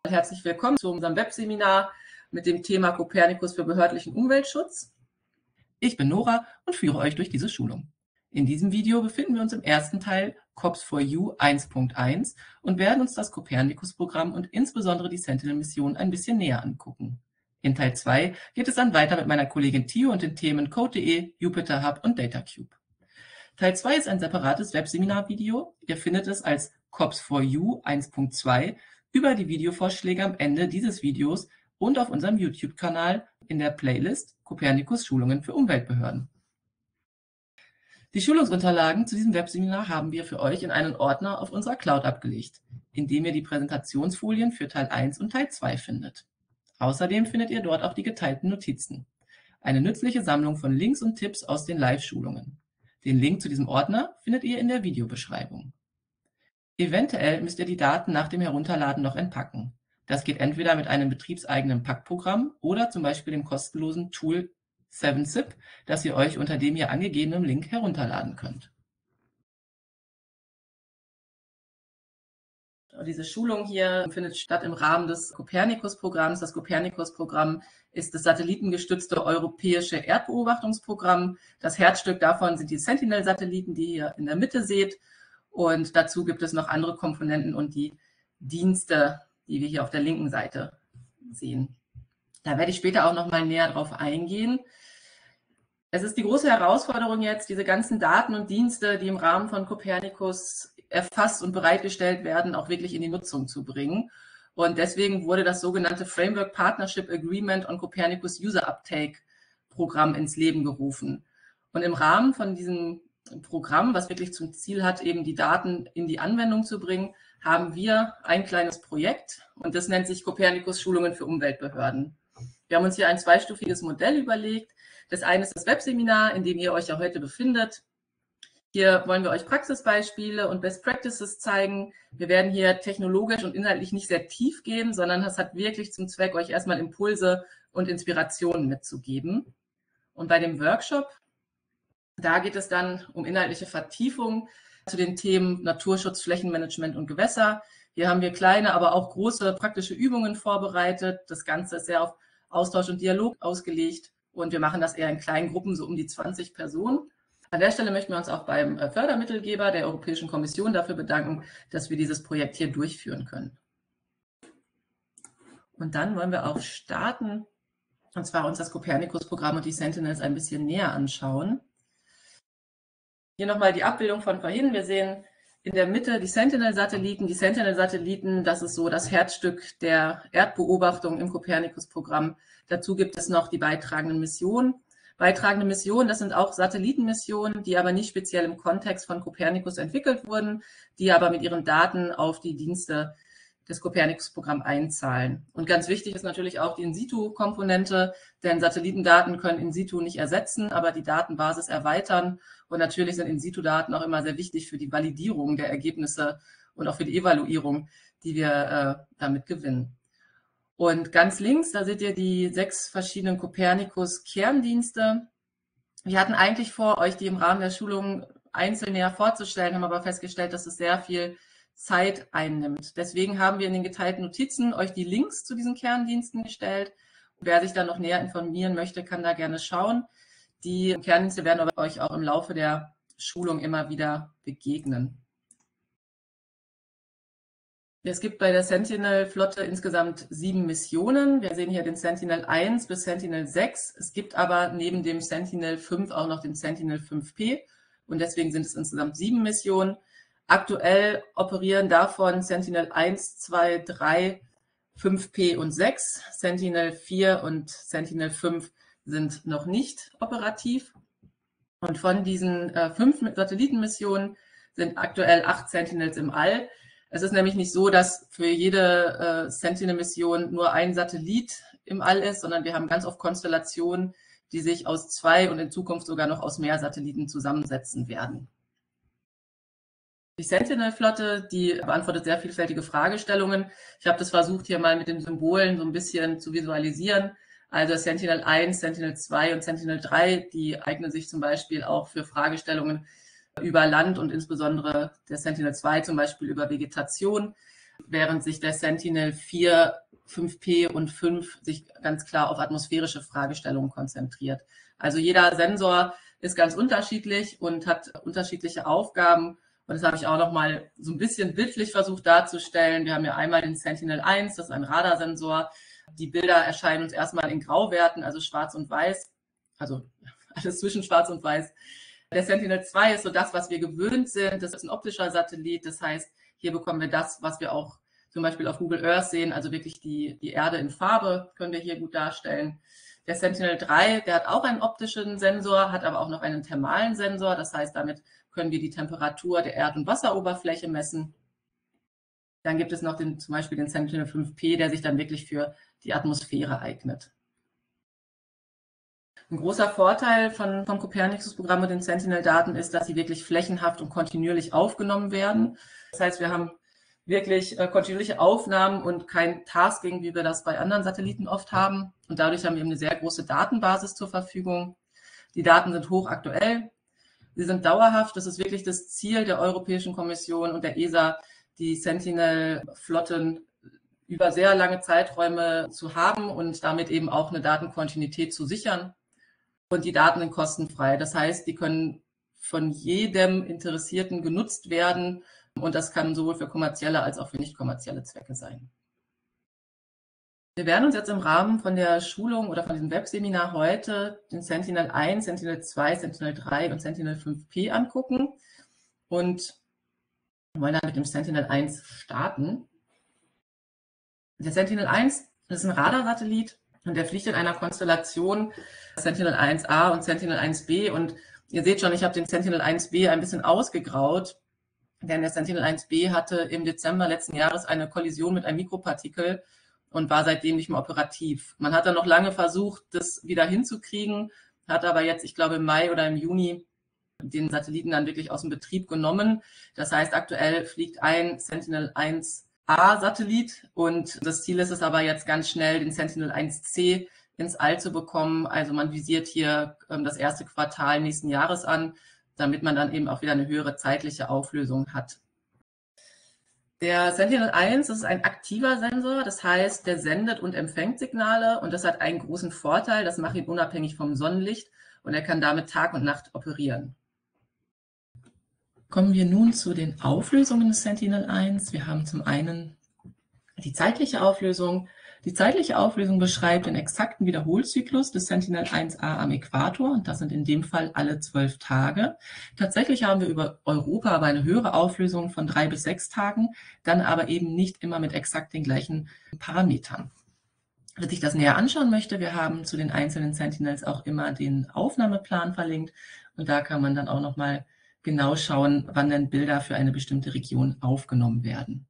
Herzlich willkommen zu unserem Webseminar mit dem Thema Copernicus für behördlichen Umweltschutz. Ich bin Nora und führe euch durch diese Schulung. In diesem Video befinden wir uns im ersten Teil COPS4U 1.1 und werden uns das Copernicus-Programm und insbesondere die Sentinel-Mission ein bisschen näher angucken. In Teil 2 geht es dann weiter mit meiner Kollegin Tio und den Themen Code.de, Jupyter Hub und DataCube. Teil 2 ist ein separates Webseminar-Video. Ihr findet es als COPS4U 1.2 über die Videovorschläge am Ende dieses Videos und auf unserem YouTube-Kanal in der Playlist Copernicus Schulungen für Umweltbehörden. Die Schulungsunterlagen zu diesem Webseminar haben wir für euch in einen Ordner auf unserer Cloud abgelegt, in dem ihr die Präsentationsfolien für Teil 1 und Teil 2 findet. Außerdem findet ihr dort auch die geteilten Notizen, eine nützliche Sammlung von Links und Tipps aus den Live-Schulungen. Den Link zu diesem Ordner findet ihr in der Videobeschreibung. Eventuell müsst ihr die Daten nach dem Herunterladen noch entpacken. Das geht entweder mit einem betriebseigenen Packprogramm oder zum Beispiel dem kostenlosen Tool 7zip, das ihr euch unter dem hier angegebenen Link herunterladen könnt. Diese Schulung hier findet statt im Rahmen des Copernicus-Programms. Das Copernicus-Programm ist das satellitengestützte europäische Erdbeobachtungsprogramm. Das Herzstück davon sind die Sentinel-Satelliten, die ihr in der Mitte seht. Und dazu gibt es noch andere Komponenten und die Dienste, die wir hier auf der linken Seite sehen. Da werde ich später auch noch mal näher drauf eingehen. Es ist die große Herausforderung jetzt, diese ganzen Daten und Dienste, die im Rahmen von Copernicus erfasst und bereitgestellt werden, auch wirklich in die Nutzung zu bringen. Und deswegen wurde das sogenannte Framework Partnership Agreement on Copernicus User Uptake Programm ins Leben gerufen. Und im Rahmen von diesem Programm, was wirklich zum Ziel hat, eben die Daten in die Anwendung zu bringen, haben wir ein kleines Projekt und das nennt sich Copernicus Schulungen für Umweltbehörden. Wir haben uns hier ein zweistufiges Modell überlegt. Das eine ist das Webseminar, in dem ihr euch ja heute befindet. Hier wollen wir euch Praxisbeispiele und Best Practices zeigen. Wir werden hier technologisch und inhaltlich nicht sehr tief gehen, sondern es hat wirklich zum Zweck, euch erstmal Impulse und Inspirationen mitzugeben. Und bei dem Workshop, da geht es dann um inhaltliche Vertiefung zu den Themen Naturschutz, Flächenmanagement und Gewässer. Hier haben wir kleine, aber auch große praktische Übungen vorbereitet. Das Ganze ist sehr auf Austausch und Dialog ausgelegt und wir machen das eher in kleinen Gruppen, so um die 20 Personen. An der Stelle möchten wir uns auch beim Fördermittelgeber der Europäischen Kommission dafür bedanken, dass wir dieses Projekt hier durchführen können. Und dann wollen wir auch starten, und zwar uns das Copernicus-Programm und die Sentinels ein bisschen näher anschauen. Hier nochmal die Abbildung von vorhin. Wir sehen in der Mitte die Sentinel-Satelliten. Die Sentinel-Satelliten, das ist so das Herzstück der Erdbeobachtung im Copernicus-Programm. Dazu gibt es noch die beitragenden Missionen. Beitragende Missionen, das sind auch Satellitenmissionen, die aber nicht speziell im Kontext von Copernicus entwickelt wurden, die aber mit ihren Daten auf die Dienste des Copernicus-Programms einzahlen. Und ganz wichtig ist natürlich auch die In-situ-Komponente, denn Satellitendaten können In-situ nicht ersetzen, aber die Datenbasis erweitern. Und natürlich sind In-situ-Daten auch immer sehr wichtig für die Validierung der Ergebnisse und auch für die Evaluierung, die wir damit gewinnen. Und ganz links, da seht ihr die 6 verschiedenen Copernicus-Kerndienste. Wir hatten eigentlich vor, euch die im Rahmen der Schulung einzeln näher vorzustellen, haben aber festgestellt, dass es sehr viel Zeit einnimmt. Deswegen haben wir in den geteilten Notizen euch die Links zu diesen Kerndiensten gestellt. Wer sich da noch näher informieren möchte, kann da gerne schauen. Die Kerndienste werden aber euch auch im Laufe der Schulung immer wieder begegnen. Es gibt bei der Sentinel-Flotte insgesamt 7 Missionen. Wir sehen hier den Sentinel 1 bis Sentinel 6. Es gibt aber neben dem Sentinel 5 auch noch den Sentinel 5P und deswegen sind es insgesamt 7 Missionen. Aktuell operieren davon Sentinel 1, 2, 3, 5P und 6. Sentinel 4 und Sentinel 5 sind noch nicht operativ. Und von diesen 5 Satellitenmissionen sind aktuell 8 Sentinels im All. Es ist nämlich nicht so, dass für jede Sentinel-Mission nur ein Satellit im All ist, sondern wir haben ganz oft Konstellationen, die sich aus 2 und in Zukunft sogar noch aus mehr Satelliten zusammensetzen werden. Die Sentinel-Flotte, die beantwortet sehr vielfältige Fragestellungen. Ich habe das versucht, hier mal mit den Symbolen so ein bisschen zu visualisieren. Also Sentinel 1, Sentinel 2 und Sentinel 3, die eignen sich zum Beispiel auch für Fragestellungen über Land und insbesondere der Sentinel 2 zum Beispiel über Vegetation. während sich der Sentinel-4, 5P und 5 sich ganz klar auf atmosphärische Fragestellungen konzentriert. Also jeder Sensor ist ganz unterschiedlich und hat unterschiedliche Aufgaben. Und das habe ich auch noch mal so ein bisschen bildlich versucht darzustellen. Wir haben ja einmal den Sentinel-1, das ist ein Radarsensor. Die Bilder erscheinen uns erstmal in Grauwerten, also schwarz und weiß, also alles zwischen schwarz und weiß. Der Sentinel-2 ist so das, was wir gewöhnt sind. Das ist ein optischer Satellit. Das heißt, hier bekommen wir das, was wir auch zum Beispiel auf Google Earth sehen, also wirklich die Erde in Farbe können wir hier gut darstellen. Der Sentinel-3, der hat auch einen optischen Sensor, hat aber auch noch einen thermalen Sensor. Das heißt, damit können wir die Temperatur der Erd- und Wasseroberfläche messen. Dann gibt es noch zum Beispiel den Sentinel-5P, der sich dann wirklich für die Atmosphäre eignet. Ein großer Vorteil vom Copernicus-Programm und den Sentinel-Daten ist, dass sie wirklich flächenhaft und kontinuierlich aufgenommen werden. Das heißt, wir haben wirklich kontinuierliche Aufnahmen und kein Tasking, wie wir das bei anderen Satelliten oft haben. Und dadurch haben wir eben eine sehr große Datenbasis zur Verfügung. Die Daten sind hochaktuell. Sie sind dauerhaft. Das ist wirklich das Ziel der Europäischen Kommission und der ESA, die Sentinel-Flotten über sehr lange Zeiträume zu haben und damit eben auch eine Datenkontinuität zu sichern. Und die Daten sind kostenfrei. Das heißt, die können von jedem Interessierten genutzt werden. Und das kann sowohl für kommerzielle als auch für nicht kommerzielle Zwecke sein. Wir werden uns jetzt im Rahmen von der Schulung oder von diesem Webseminar heute den Sentinel-1, Sentinel-2, Sentinel-3 und Sentinel-5P angucken und wollen dann mit dem Sentinel-1 starten. Der Sentinel-1 ist ein Radarsatellit und der fliegt in einer Konstellation Sentinel-1A und Sentinel-1B. Und ihr seht schon, ich habe den Sentinel-1B ein bisschen ausgegraut, denn der Sentinel-1B hatte im Dezember letzten Jahres eine Kollision mit einem Mikropartikel und war seitdem nicht mehr operativ. Man hat dann noch lange versucht, das wieder hinzukriegen, hat aber jetzt, ich glaube im Mai oder im Juni, den Satelliten dann wirklich aus dem Betrieb genommen. Das heißt, aktuell fliegt ein Sentinel-1A-Satellit und das Ziel ist es aber jetzt ganz schnell, den Sentinel-1C ins All zu bekommen. Also man visiert hier das erste Quartal nächsten Jahres an, damit man dann eben auch wieder eine höhere zeitliche Auflösung hat. Der Sentinel-1 ist ein aktiver Sensor, das heißt, der sendet und empfängt Signale und das hat einen großen Vorteil, das macht ihn unabhängig vom Sonnenlicht und er kann damit Tag und Nacht operieren. Kommen wir nun zu den Auflösungen des Sentinel-1. Wir haben zum einen die zeitliche Auflösung. Die zeitliche Auflösung beschreibt den exakten Wiederholzyklus des Sentinel-1A am Äquator und das sind in dem Fall alle 12 Tage. Tatsächlich haben wir über Europa aber eine höhere Auflösung von 3 bis 6 Tagen, dann aber eben nicht immer mit exakt den gleichen Parametern. Wer sich das näher anschauen möchte, wir haben zu den einzelnen Sentinels auch immer den Aufnahmeplan verlinkt und da kann man dann auch nochmal genau schauen, wann denn Bilder für eine bestimmte Region aufgenommen werden.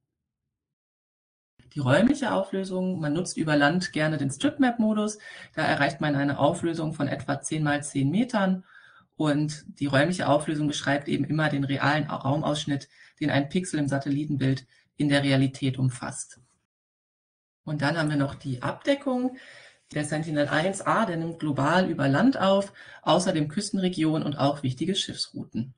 Die räumliche Auflösung, man nutzt über Land gerne den StripMap-Modus. Da erreicht man eine Auflösung von etwa 10 mal 10 Metern. Und die räumliche Auflösung beschreibt eben immer den realen Raumausschnitt, den ein Pixel im Satellitenbild in der Realität umfasst. Und dann haben wir noch die Abdeckung. Der Sentinel-1A, der nimmt global über Land auf, außerdem Küstenregionen und auch wichtige Schiffsrouten.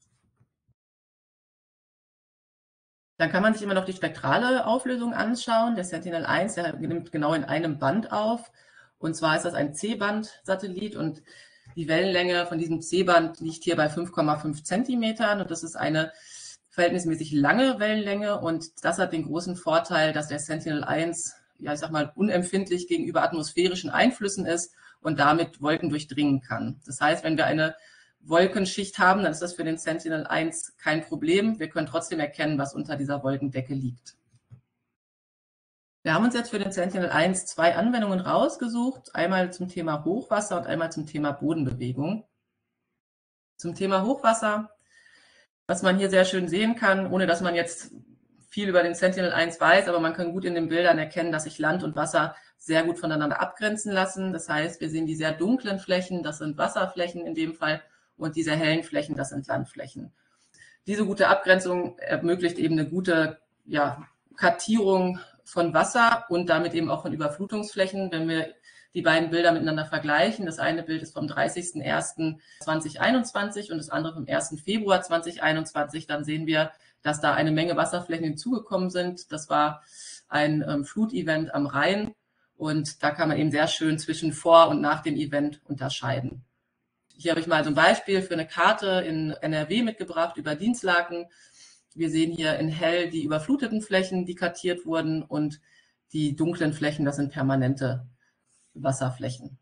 Dann kann man sich immer noch die spektrale Auflösung anschauen. Der Sentinel-1, der nimmt genau in einem Band auf. Und zwar ist das ein C-Band-Satellit und die Wellenlänge von diesem C-Band liegt hier bei 5,5 Zentimetern. Und das ist eine verhältnismäßig lange Wellenlänge. Und das hat den großen Vorteil, dass der Sentinel-1, ja, ich sag mal, unempfindlich gegenüber atmosphärischen Einflüssen ist und damit Wolken durchdringen kann. Das heißt, wenn wir eine Wolkenschicht haben, dann ist das für den Sentinel-1 kein Problem. Wir können trotzdem erkennen, was unter dieser Wolkendecke liegt. Wir haben uns jetzt für den Sentinel-1 2 Anwendungen rausgesucht, einmal zum Thema Hochwasser und einmal zum Thema Bodenbewegung. Zum Thema Hochwasser, was man hier sehr schön sehen kann, ohne dass man jetzt viel über den Sentinel-1 weiß, aber man kann gut in den Bildern erkennen, dass sich Land und Wasser sehr gut voneinander abgrenzen lassen. Das heißt, wir sehen die sehr dunklen Flächen, das sind Wasserflächen in dem Fall, und diese hellen Flächen, das sind Landflächen. Diese gute Abgrenzung ermöglicht eben eine gute Kartierung von Wasser und damit eben auch von Überflutungsflächen. Wenn wir die beiden Bilder miteinander vergleichen, das eine Bild ist vom 30.01.2021 und das andere vom 1. Februar 2021, dann sehen wir, dass da eine Menge Wasserflächen hinzugekommen sind. Das war ein Flutevent am Rhein und da kann man eben sehr schön zwischen vor und nach dem Event unterscheiden. Hier habe ich mal so ein Beispiel für eine Karte in NRW mitgebracht über Dinslaken. Wir sehen hier in hell die überfluteten Flächen, die kartiert wurden, und die dunklen Flächen, das sind permanente Wasserflächen.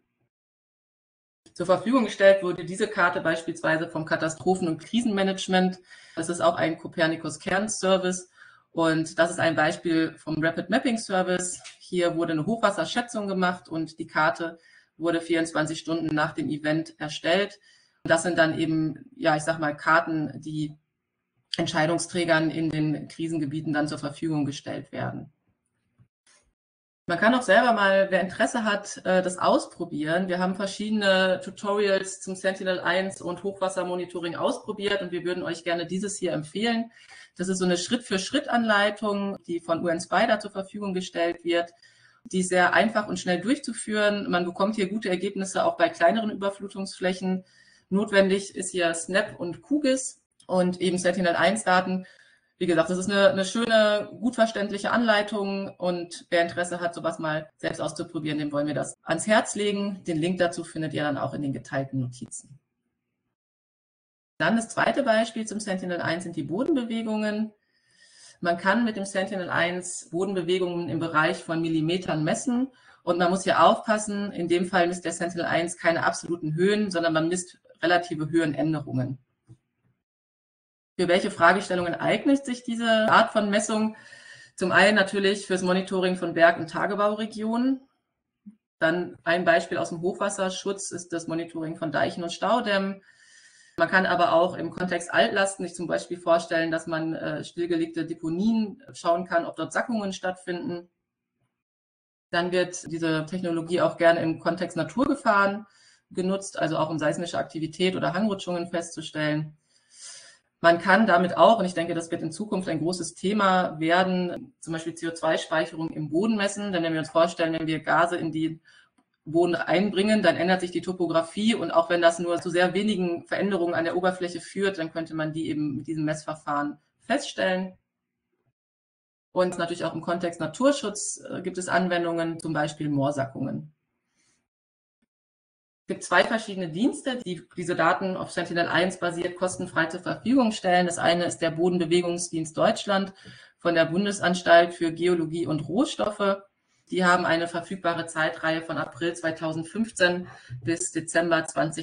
Zur Verfügung gestellt wurde diese Karte beispielsweise vom Katastrophen- und Krisenmanagement. Das ist auch ein Copernicus-Kernservice und das ist ein Beispiel vom Rapid Mapping Service. Hier wurde eine Hochwasserschätzung gemacht und die Karte wurde 24 Stunden nach dem Event erstellt. Und das sind dann eben, ja, ich sag mal, Karten, die Entscheidungsträgern in den Krisengebieten dann zur Verfügung gestellt werden. Man kann auch selber mal, wer Interesse hat, das ausprobieren. Wir haben verschiedene Tutorials zum Sentinel-1 und Hochwassermonitoring ausprobiert und wir würden euch gerne dieses hier empfehlen. Das ist so eine Schritt-für-Schritt-Anleitung, die von UN-SPIDER zur Verfügung gestellt wird. Die ist sehr einfach und schnell durchzuführen. Man bekommt hier gute Ergebnisse auch bei kleineren Überflutungsflächen. Notwendig ist hier SNAP und QGIS und eben Sentinel-1-Daten. Wie gesagt, das ist eine schöne, gut verständliche Anleitung und wer Interesse hat, sowas mal selbst auszuprobieren, dem wollen wir das ans Herz legen. Den Link dazu findet ihr dann auch in den geteilten Notizen. Dann das zweite Beispiel zum Sentinel-1 sind die Bodenbewegungen. Man kann mit dem Sentinel-1 Bodenbewegungen im Bereich von Millimetern messen und man muss hier aufpassen, in dem Fall misst der Sentinel-1 keine absoluten Höhen, sondern man misst relative Höhenänderungen. Für welche Fragestellungen eignet sich diese Art von Messung? Zum einen natürlich fürs Monitoring von Berg- und Tagebauregionen. Dann ein Beispiel aus dem Hochwasserschutz ist das Monitoring von Deichen und Staudämmen. Man kann aber auch im Kontext Altlasten sich zum Beispiel vorstellen, dass man stillgelegte Deponien schauen kann, ob dort Sackungen stattfinden. Dann wird diese Technologie auch gerne im Kontext Naturgefahren genutzt, also auch um seismische Aktivität oder Hangrutschungen festzustellen. Man kann damit auch, und ich denke, das wird in Zukunft ein großes Thema werden, zum Beispiel CO2-Speicherung im Boden messen. Denn wenn wir uns vorstellen, wenn wir Gase in den Boden einbringen, dann ändert sich die Topografie. Und auch wenn das nur zu sehr wenigen Veränderungen an der Oberfläche führt, dann könnte man die eben mit diesem Messverfahren feststellen. Und natürlich auch im Kontext Naturschutz gibt es Anwendungen, zum Beispiel Moorsackungen. Es gibt zwei verschiedene Dienste, die diese Daten auf Sentinel-1 basiert kostenfrei zur Verfügung stellen. Das eine ist der Bodenbewegungsdienst Deutschland von der Bundesanstalt für Geologie und Rohstoffe. Die haben eine verfügbare Zeitreihe von April 2015 bis Dezember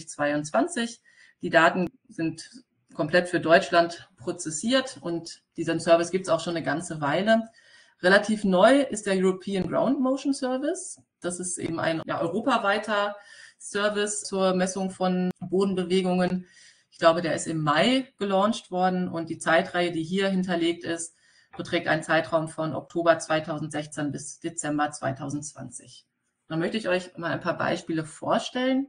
2022. Die Daten sind komplett für Deutschland prozessiert und diesen Service gibt es auch schon eine ganze Weile. Relativ neu ist der European Ground Motion Service. Das ist eben ein europaweiter Service zur Messung von Bodenbewegungen. Ich glaube, der ist im Mai gelauncht worden und die Zeitreihe, die hier hinterlegt ist, beträgt einen Zeitraum von Oktober 2016 bis Dezember 2020. Dann möchte ich euch mal ein paar Beispiele vorstellen.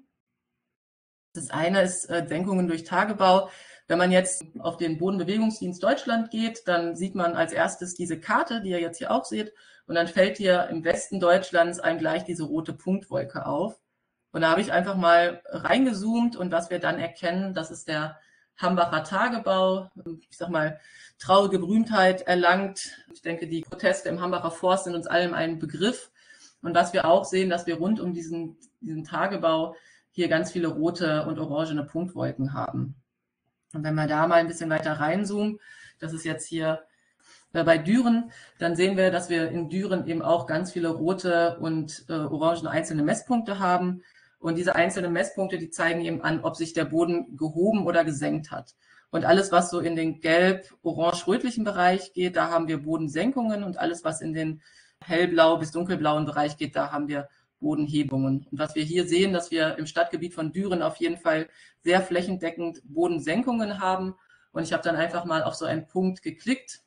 Das eine ist Senkungen durch Tagebau. Wenn man jetzt auf den Bodenbewegungsdienst Deutschland geht, dann sieht man als erstes diese Karte, die ihr jetzt hier auch seht. Und dann fällt hier im Westen Deutschlands einem gleich diese rote Punktwolke auf. Und da habe ich einfach mal reingezoomt und was wir dann erkennen, das ist der Hambacher Tagebau. Ich sag mal, traurige Berühmtheit erlangt. Ich denke, die Proteste im Hambacher Forst sind uns allen ein Begriff. Und was wir auch sehen, dass wir rund um diesen Tagebau hier ganz viele rote und orangene Punktwolken haben. Und wenn wir da mal ein bisschen weiter reinzoomen, das ist jetzt hier bei Düren, dann sehen wir, dass wir in Düren eben auch ganz viele rote und orangene einzelne Messpunkte haben. Und diese einzelnen Messpunkte, die zeigen eben an, ob sich der Boden gehoben oder gesenkt hat. Und alles, was so in den gelb-orange-rötlichen Bereich geht, da haben wir Bodensenkungen. Und alles, was in den hellblau- bis dunkelblauen Bereich geht, da haben wir Bodenhebungen. Und was wir hier sehen, dass wir im Stadtgebiet von Düren auf jeden Fall sehr flächendeckend Bodensenkungen haben. Und ich habe dann einfach mal auf so einen Punkt geklickt.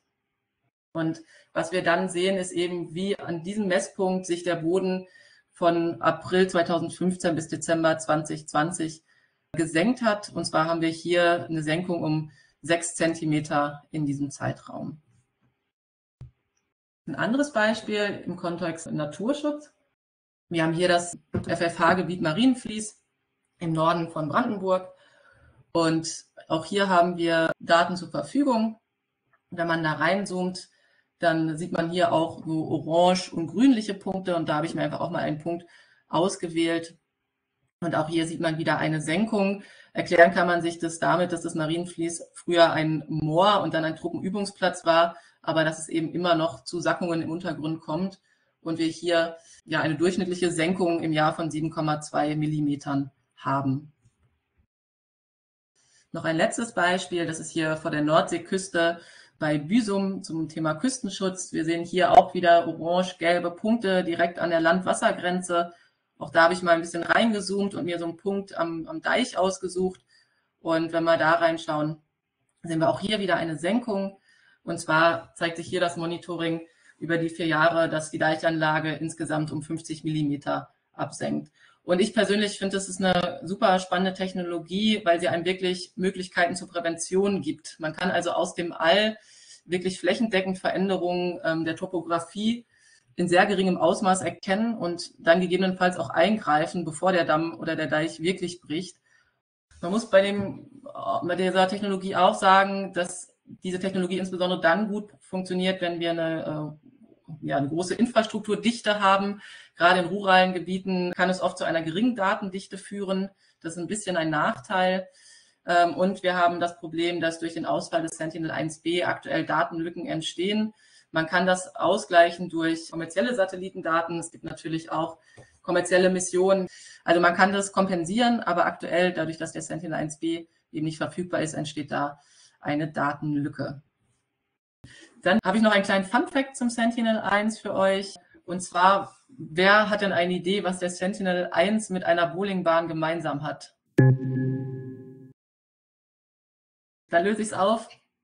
Und was wir dann sehen, ist eben, wie an diesem Messpunkt sich der Boden von April 2015 bis Dezember 2020 gesenkt hat. Und zwar haben wir hier eine Senkung um 6 Zentimeter in diesem Zeitraum. Ein anderes Beispiel im Kontext Naturschutz. Wir haben hier das FFH-Gebiet Marienfließ im Norden von Brandenburg. Und auch hier haben wir Daten zur Verfügung. Wenn man da reinzoomt, dann sieht man hier auch so orange und grünliche Punkte und da habe ich mir einfach auch mal einen Punkt ausgewählt. Und auch hier sieht man wieder eine Senkung. Erklären kann man sich das damit, dass das Marienfließ früher ein Moor und dann ein Truppenübungsplatz war, aber dass es eben immer noch zu Sackungen im Untergrund kommt und wir hier ja eine durchschnittliche Senkung im Jahr von 7,2 Millimetern haben. Noch ein letztes Beispiel, das ist hier vor der Nordseeküste bei Büsum zum Thema Küstenschutz. Wir sehen hier auch wieder orange-gelbe Punkte direkt an der Land-Wasser-Grenze. Auch da habe ich mal ein bisschen reingezoomt und mir so einen Punkt am Deich ausgesucht. Und wenn wir da reinschauen, sehen wir auch hier wieder eine Senkung. Und zwar zeigt sich hier das Monitoring über die 4 Jahre, dass die Deichanlage insgesamt um 50 Millimeter absenkt. Und ich persönlich finde, das ist eine super spannende Technologie, weil sie einem wirklich Möglichkeiten zur Prävention gibt. Man kann also aus dem All wirklich flächendeckend Veränderungen der Topografie in sehr geringem Ausmaß erkennen und dann gegebenenfalls auch eingreifen, bevor der Damm oder der Deich wirklich bricht. Man muss bei dieser Technologie auch sagen, dass diese Technologie insbesondere dann gut funktioniert, wenn wir eine große Infrastrukturdichte haben. Gerade in ruralen Gebieten kann es oft zu einer geringen Datendichte führen. Das ist ein bisschen ein Nachteil. Und wir haben das Problem, dass durch den Ausfall des Sentinel-1B aktuell Datenlücken entstehen. Man kann das ausgleichen durch kommerzielle Satellitendaten. Es gibt natürlich auch kommerzielle Missionen. Also man kann das kompensieren, aber aktuell, dadurch, dass der Sentinel-1B eben nicht verfügbar ist, entsteht da eine Datenlücke. Dann habe ich noch einen kleinen Fun-Fact zum Sentinel-1 für euch. Und zwar, wer hat denn eine Idee, was der Sentinel-1 mit einer Bowlingbahn gemeinsam hat? Dann löse ich es auf.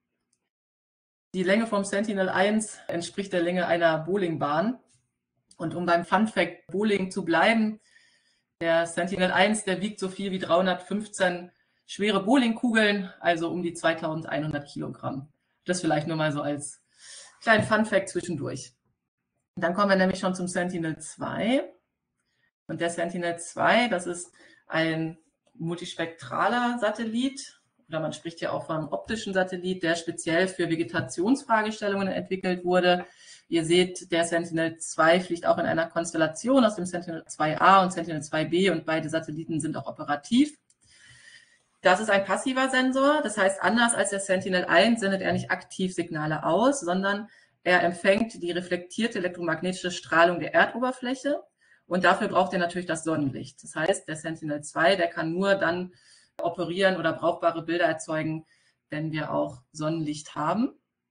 Die Länge vom Sentinel-1 entspricht der Länge einer Bowlingbahn. Und um beim Fun-Fact Bowling zu bleiben, der Sentinel-1, der wiegt so viel wie 315 schwere Bowlingkugeln, also um die 2100 Kilogramm. Das vielleicht nur mal so als kleinen Fun-Fact zwischendurch. Dann kommen wir nämlich schon zum Sentinel-2. Und der Sentinel-2, das ist ein multispektraler Satellit, oder man spricht ja auch vom optischen Satellit, der speziell für Vegetationsfragestellungen entwickelt wurde. Ihr seht, der Sentinel-2 fliegt auch in einer Konstellation aus dem Sentinel-2A und Sentinel-2B und beide Satelliten sind auch operativ. Das ist ein passiver Sensor, das heißt, anders als der Sentinel-1 sendet er nicht aktiv Signale aus, sondern er empfängt die reflektierte elektromagnetische Strahlung der Erdoberfläche und dafür braucht er natürlich das Sonnenlicht. Das heißt, der Sentinel-2, der kann nur dann operieren oder brauchbare Bilder erzeugen, wenn wir auch Sonnenlicht haben.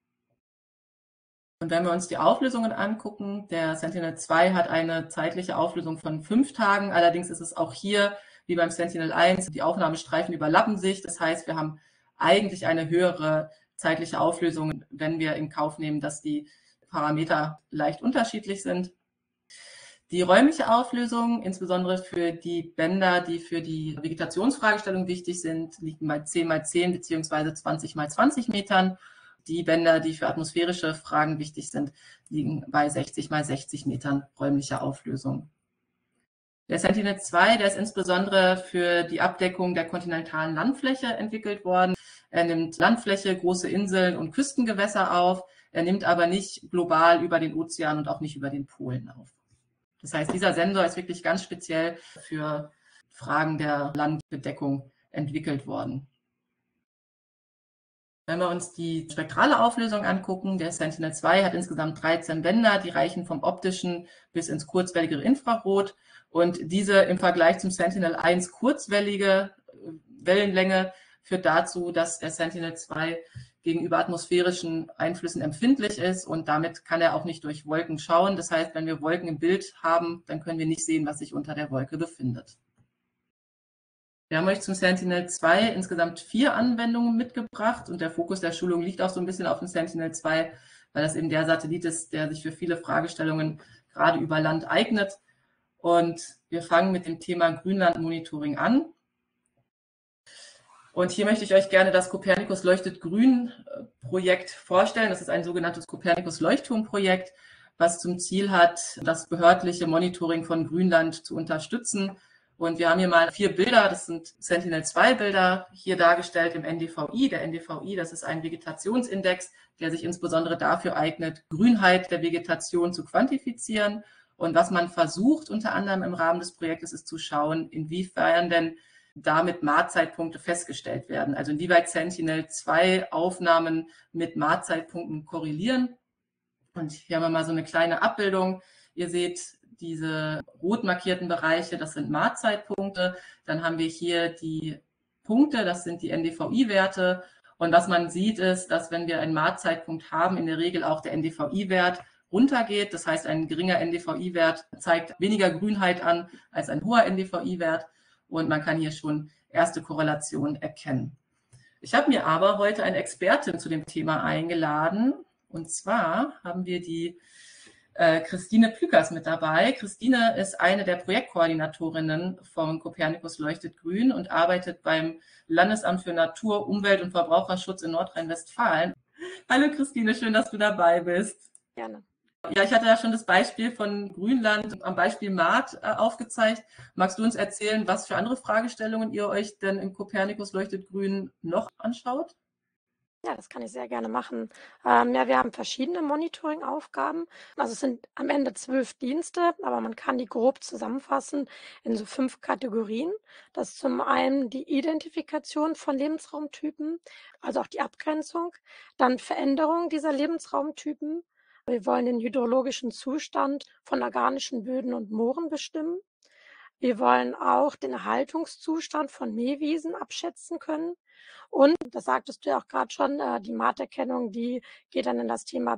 Und wenn wir uns die Auflösungen angucken, der Sentinel-2 hat eine zeitliche Auflösung von 5 Tagen. Allerdings ist es auch hier, wie beim Sentinel-1, die Aufnahmestreifen überlappen sich. Das heißt, wir haben eigentlich eine höhere zeitliche Auflösung, wenn wir in Kauf nehmen, dass die Parameter leicht unterschiedlich sind. Die räumliche Auflösung, insbesondere für die Bänder, die für die Vegetationsfragestellung wichtig sind, liegen bei 10 mal 10 bzw. 20 mal 20 Metern. Die Bänder, die für atmosphärische Fragen wichtig sind, liegen bei 60 mal 60 Metern räumlicher Auflösung. Der Sentinel-2, der ist insbesondere für die Abdeckung der kontinentalen Landfläche entwickelt worden. Er nimmt Landfläche, große Inseln und Küstengewässer auf. Er nimmt aber nicht global über den Ozean und auch nicht über den Polen auf. Das heißt, dieser Sensor ist wirklich ganz speziell für Fragen der Landbedeckung entwickelt worden. Wenn wir uns die spektrale Auflösung angucken, der Sentinel-2 hat insgesamt 13 Bänder, die reichen vom optischen bis ins kurzwelligere Infrarot. Und diese im Vergleich zum Sentinel-1 kurzwellige Wellenlänge führt dazu, dass der Sentinel-2 gegenüber atmosphärischen Einflüssen empfindlich ist und damit kann er auch nicht durch Wolken schauen. Das heißt, wenn wir Wolken im Bild haben, dann können wir nicht sehen, was sich unter der Wolke befindet. Wir haben euch zum Sentinel-2 insgesamt 4 Anwendungen mitgebracht und der Fokus der Schulung liegt auch so ein bisschen auf dem Sentinel-2, weil das eben der Satellit ist, der sich für viele Fragestellungen gerade über Land eignet. Und wir fangen mit dem Thema Grünlandmonitoring an. Und hier möchte ich euch gerne das Copernicus Leuchtet Grün Projekt vorstellen. Das ist ein sogenanntes Copernicus Leuchtturmprojekt, was zum Ziel hat, das behördliche Monitoring von Grünland zu unterstützen Und wir haben hier mal 4 Bilder, das sind Sentinel-2-Bilder hier dargestellt im NDVI. Der NDVI, das ist ein Vegetationsindex, der sich insbesondere dafür eignet, Grünheit der Vegetation zu quantifizieren. Und was man versucht, unter anderem im Rahmen des Projektes, ist zu schauen, inwiefern denn damit Maatzeitpunkte festgestellt werden. Also inwieweit Sentinel-2-Aufnahmen mit Maatzeitpunkten korrelieren. Und hier haben wir mal so eine kleine Abbildung. Ihr seht diese rot markierten Bereiche, das sind Maatzeitpunkte. Dann haben wir hier die Punkte, das sind die NDVI-Werte. Und was man sieht ist, dass wenn wir einen Maatzeitpunkt haben, in der Regel auch der NDVI-Wert runtergeht. Das heißt, ein geringer NDVI-Wert zeigt weniger Grünheit an als ein hoher NDVI-Wert. Und man kann hier schon erste Korrelationen erkennen. Ich habe mir aber heute eine Expertin zu dem Thema eingeladen. Und zwar haben wir die Christine Plükers mit dabei. Christine ist eine der Projektkoordinatorinnen von Copernicus Leuchtet Grün und arbeitet beim Landesamt für Natur, Umwelt und Verbraucherschutz in Nordrhein-Westfalen. Hallo Christine, schön, dass du dabei bist. Gerne. Ja, ich hatte ja schon das Beispiel von Grünland am Beispiel Maat aufgezeigt. Magst du uns erzählen, was für andere Fragestellungen ihr euch denn im Copernicus Leuchtet Grün noch anschaut? Ja, das kann ich sehr gerne machen. Ja, wir haben verschiedene Monitoring-Aufgaben. Also es sind am Ende 12 Dienste, aber man kann die grob zusammenfassen in so 5 Kategorien. Das ist zum einen die Identifikation von Lebensraumtypen, also auch die Abgrenzung, dann Veränderung dieser Lebensraumtypen. Wir wollen den hydrologischen Zustand von organischen Böden und Mooren bestimmen. Wir wollen auch den Erhaltungszustand von Mähwiesen abschätzen können. Und, das sagtest du ja auch gerade schon, die Maaterkennung, die geht dann in das Thema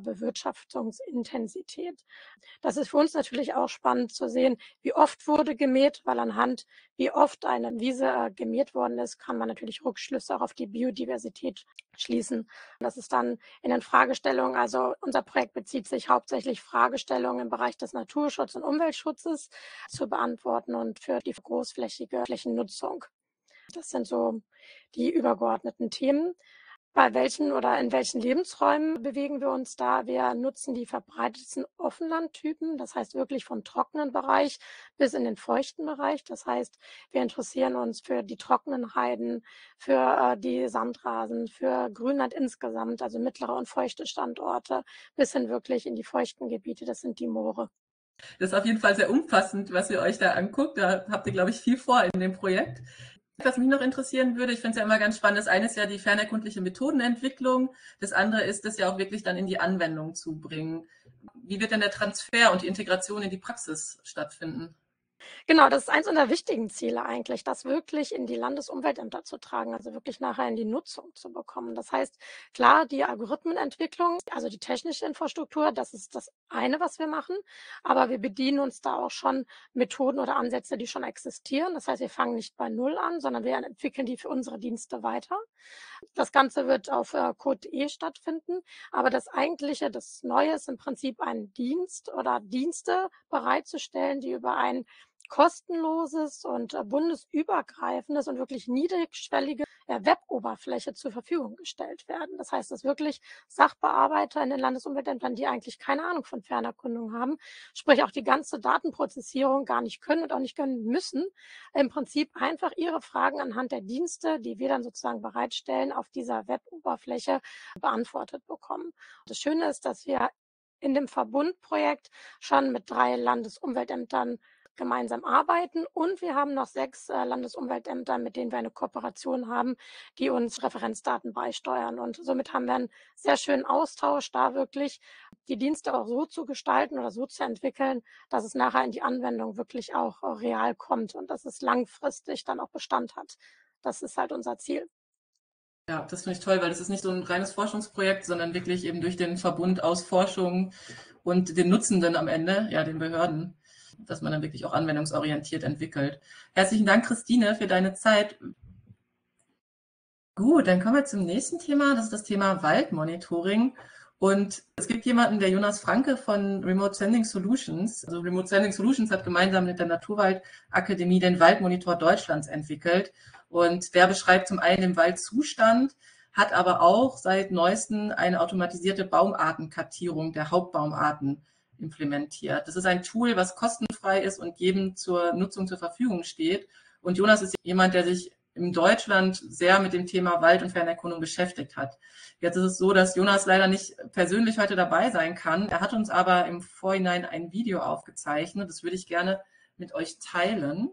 Bewirtschaftungsintensität. Das ist für uns natürlich auch spannend zu sehen, wie oft wurde gemäht, weil anhand, wie oft eine Wiese gemäht worden ist, kann man natürlich Rückschlüsse auch auf die Biodiversität schließen. Das ist dann in den Fragestellungen, also unser Projekt bezieht sich hauptsächlich Fragestellungen im Bereich des Naturschutz- und Umweltschutzes zu beantworten und für die großflächige Flächennutzung. Das sind so die übergeordneten Themen. Bei welchen oder in welchen Lebensräumen bewegen wir uns da? Wir nutzen die verbreitetsten Offenlandtypen, das heißt wirklich vom trockenen Bereich bis in den feuchten Bereich. Das heißt, wir interessieren uns für die trockenen Heiden, für die Sandrasen, für Grünland insgesamt, also mittlere und feuchte Standorte, bis hin wirklich in die feuchten Gebiete, das sind die Moore. Das ist auf jeden Fall sehr umfassend, was ihr euch da anguckt. Da habt ihr, glaube ich, viel vor in dem Projekt. Was mich noch interessieren würde, ich finde es ja immer ganz spannend, das eine ist ja die fernerkundliche Methodenentwicklung, das andere ist es ja auch wirklich dann in die Anwendung zu bringen. Wie wird denn der Transfer und die Integration in die Praxis stattfinden? Genau, das ist eins unserer wichtigen Ziele eigentlich, das wirklich in die Landesumweltämter zu tragen, also wirklich nachher in die Nutzung zu bekommen. Das heißt, klar, die Algorithmenentwicklung, also die technische Infrastruktur, das ist das eine, was wir machen, aber wir bedienen uns da auch schon Methoden oder Ansätze, die schon existieren. Das heißt, wir fangen nicht bei Null an, sondern wir entwickeln die für unsere Dienste weiter. Das Ganze wird auf Code.de stattfinden, aber das Eigentliche, das Neue ist im Prinzip ein Dienst oder Dienste bereitzustellen, die über ein kostenloses und bundesübergreifendes und wirklich niedrigschwellige Web-Oberfläche zur Verfügung gestellt werden. Das heißt, dass wirklich Sachbearbeiter in den Landesumweltämtern, die eigentlich keine Ahnung von Fernerkundung haben, sprich auch die ganze Datenprozessierung gar nicht können und auch nicht können müssen, im Prinzip einfach ihre Fragen anhand der Dienste, die wir dann sozusagen bereitstellen, auf dieser Web-Oberfläche beantwortet bekommen. Das Schöne ist, dass wir in dem Verbundprojekt schon mit 3 Landesumweltämtern gemeinsam arbeiten und wir haben noch 6 Landesumweltämter, mit denen wir eine Kooperation haben, die uns Referenzdaten beisteuern. Und somit haben wir einen sehr schönen Austausch, da wirklich die Dienste auch so zu gestalten oder so zu entwickeln, dass es nachher in die Anwendung wirklich auch real kommt und dass es langfristig dann auch Bestand hat. Das ist halt unser Ziel. Ja, das finde ich toll, weil das ist nicht so ein reines Forschungsprojekt, sondern wirklich eben durch den Verbund aus Forschung und den Nutzenden am Ende, ja, den Behörden, dass man dann wirklich auch anwendungsorientiert entwickelt. Herzlichen Dank, Christine, für deine Zeit. Gut, dann kommen wir zum nächsten Thema. Das ist das Thema Waldmonitoring. Und es gibt jemanden, der Jonas Franke von Remote Sensing Solutions. Also Remote Sensing Solutions hat gemeinsam mit der Naturwaldakademie den Waldmonitor Deutschlands entwickelt. Und der beschreibt zum einen den Waldzustand, hat aber auch seit neuestem eine automatisierte Baumartenkartierung der Hauptbaumarten implementiert. Das ist ein Tool, was kostenfrei gebührenfrei ist und jedem zur Nutzung zur Verfügung steht. Und Jonas ist jemand, der sich in Deutschland sehr mit dem Thema Wald- und Fernerkundung beschäftigt hat. Jetzt ist es so, dass Jonas leider nicht persönlich heute dabei sein kann. Er hat uns aber im Vorhinein ein Video aufgezeichnet. Das würde ich gerne mit euch teilen.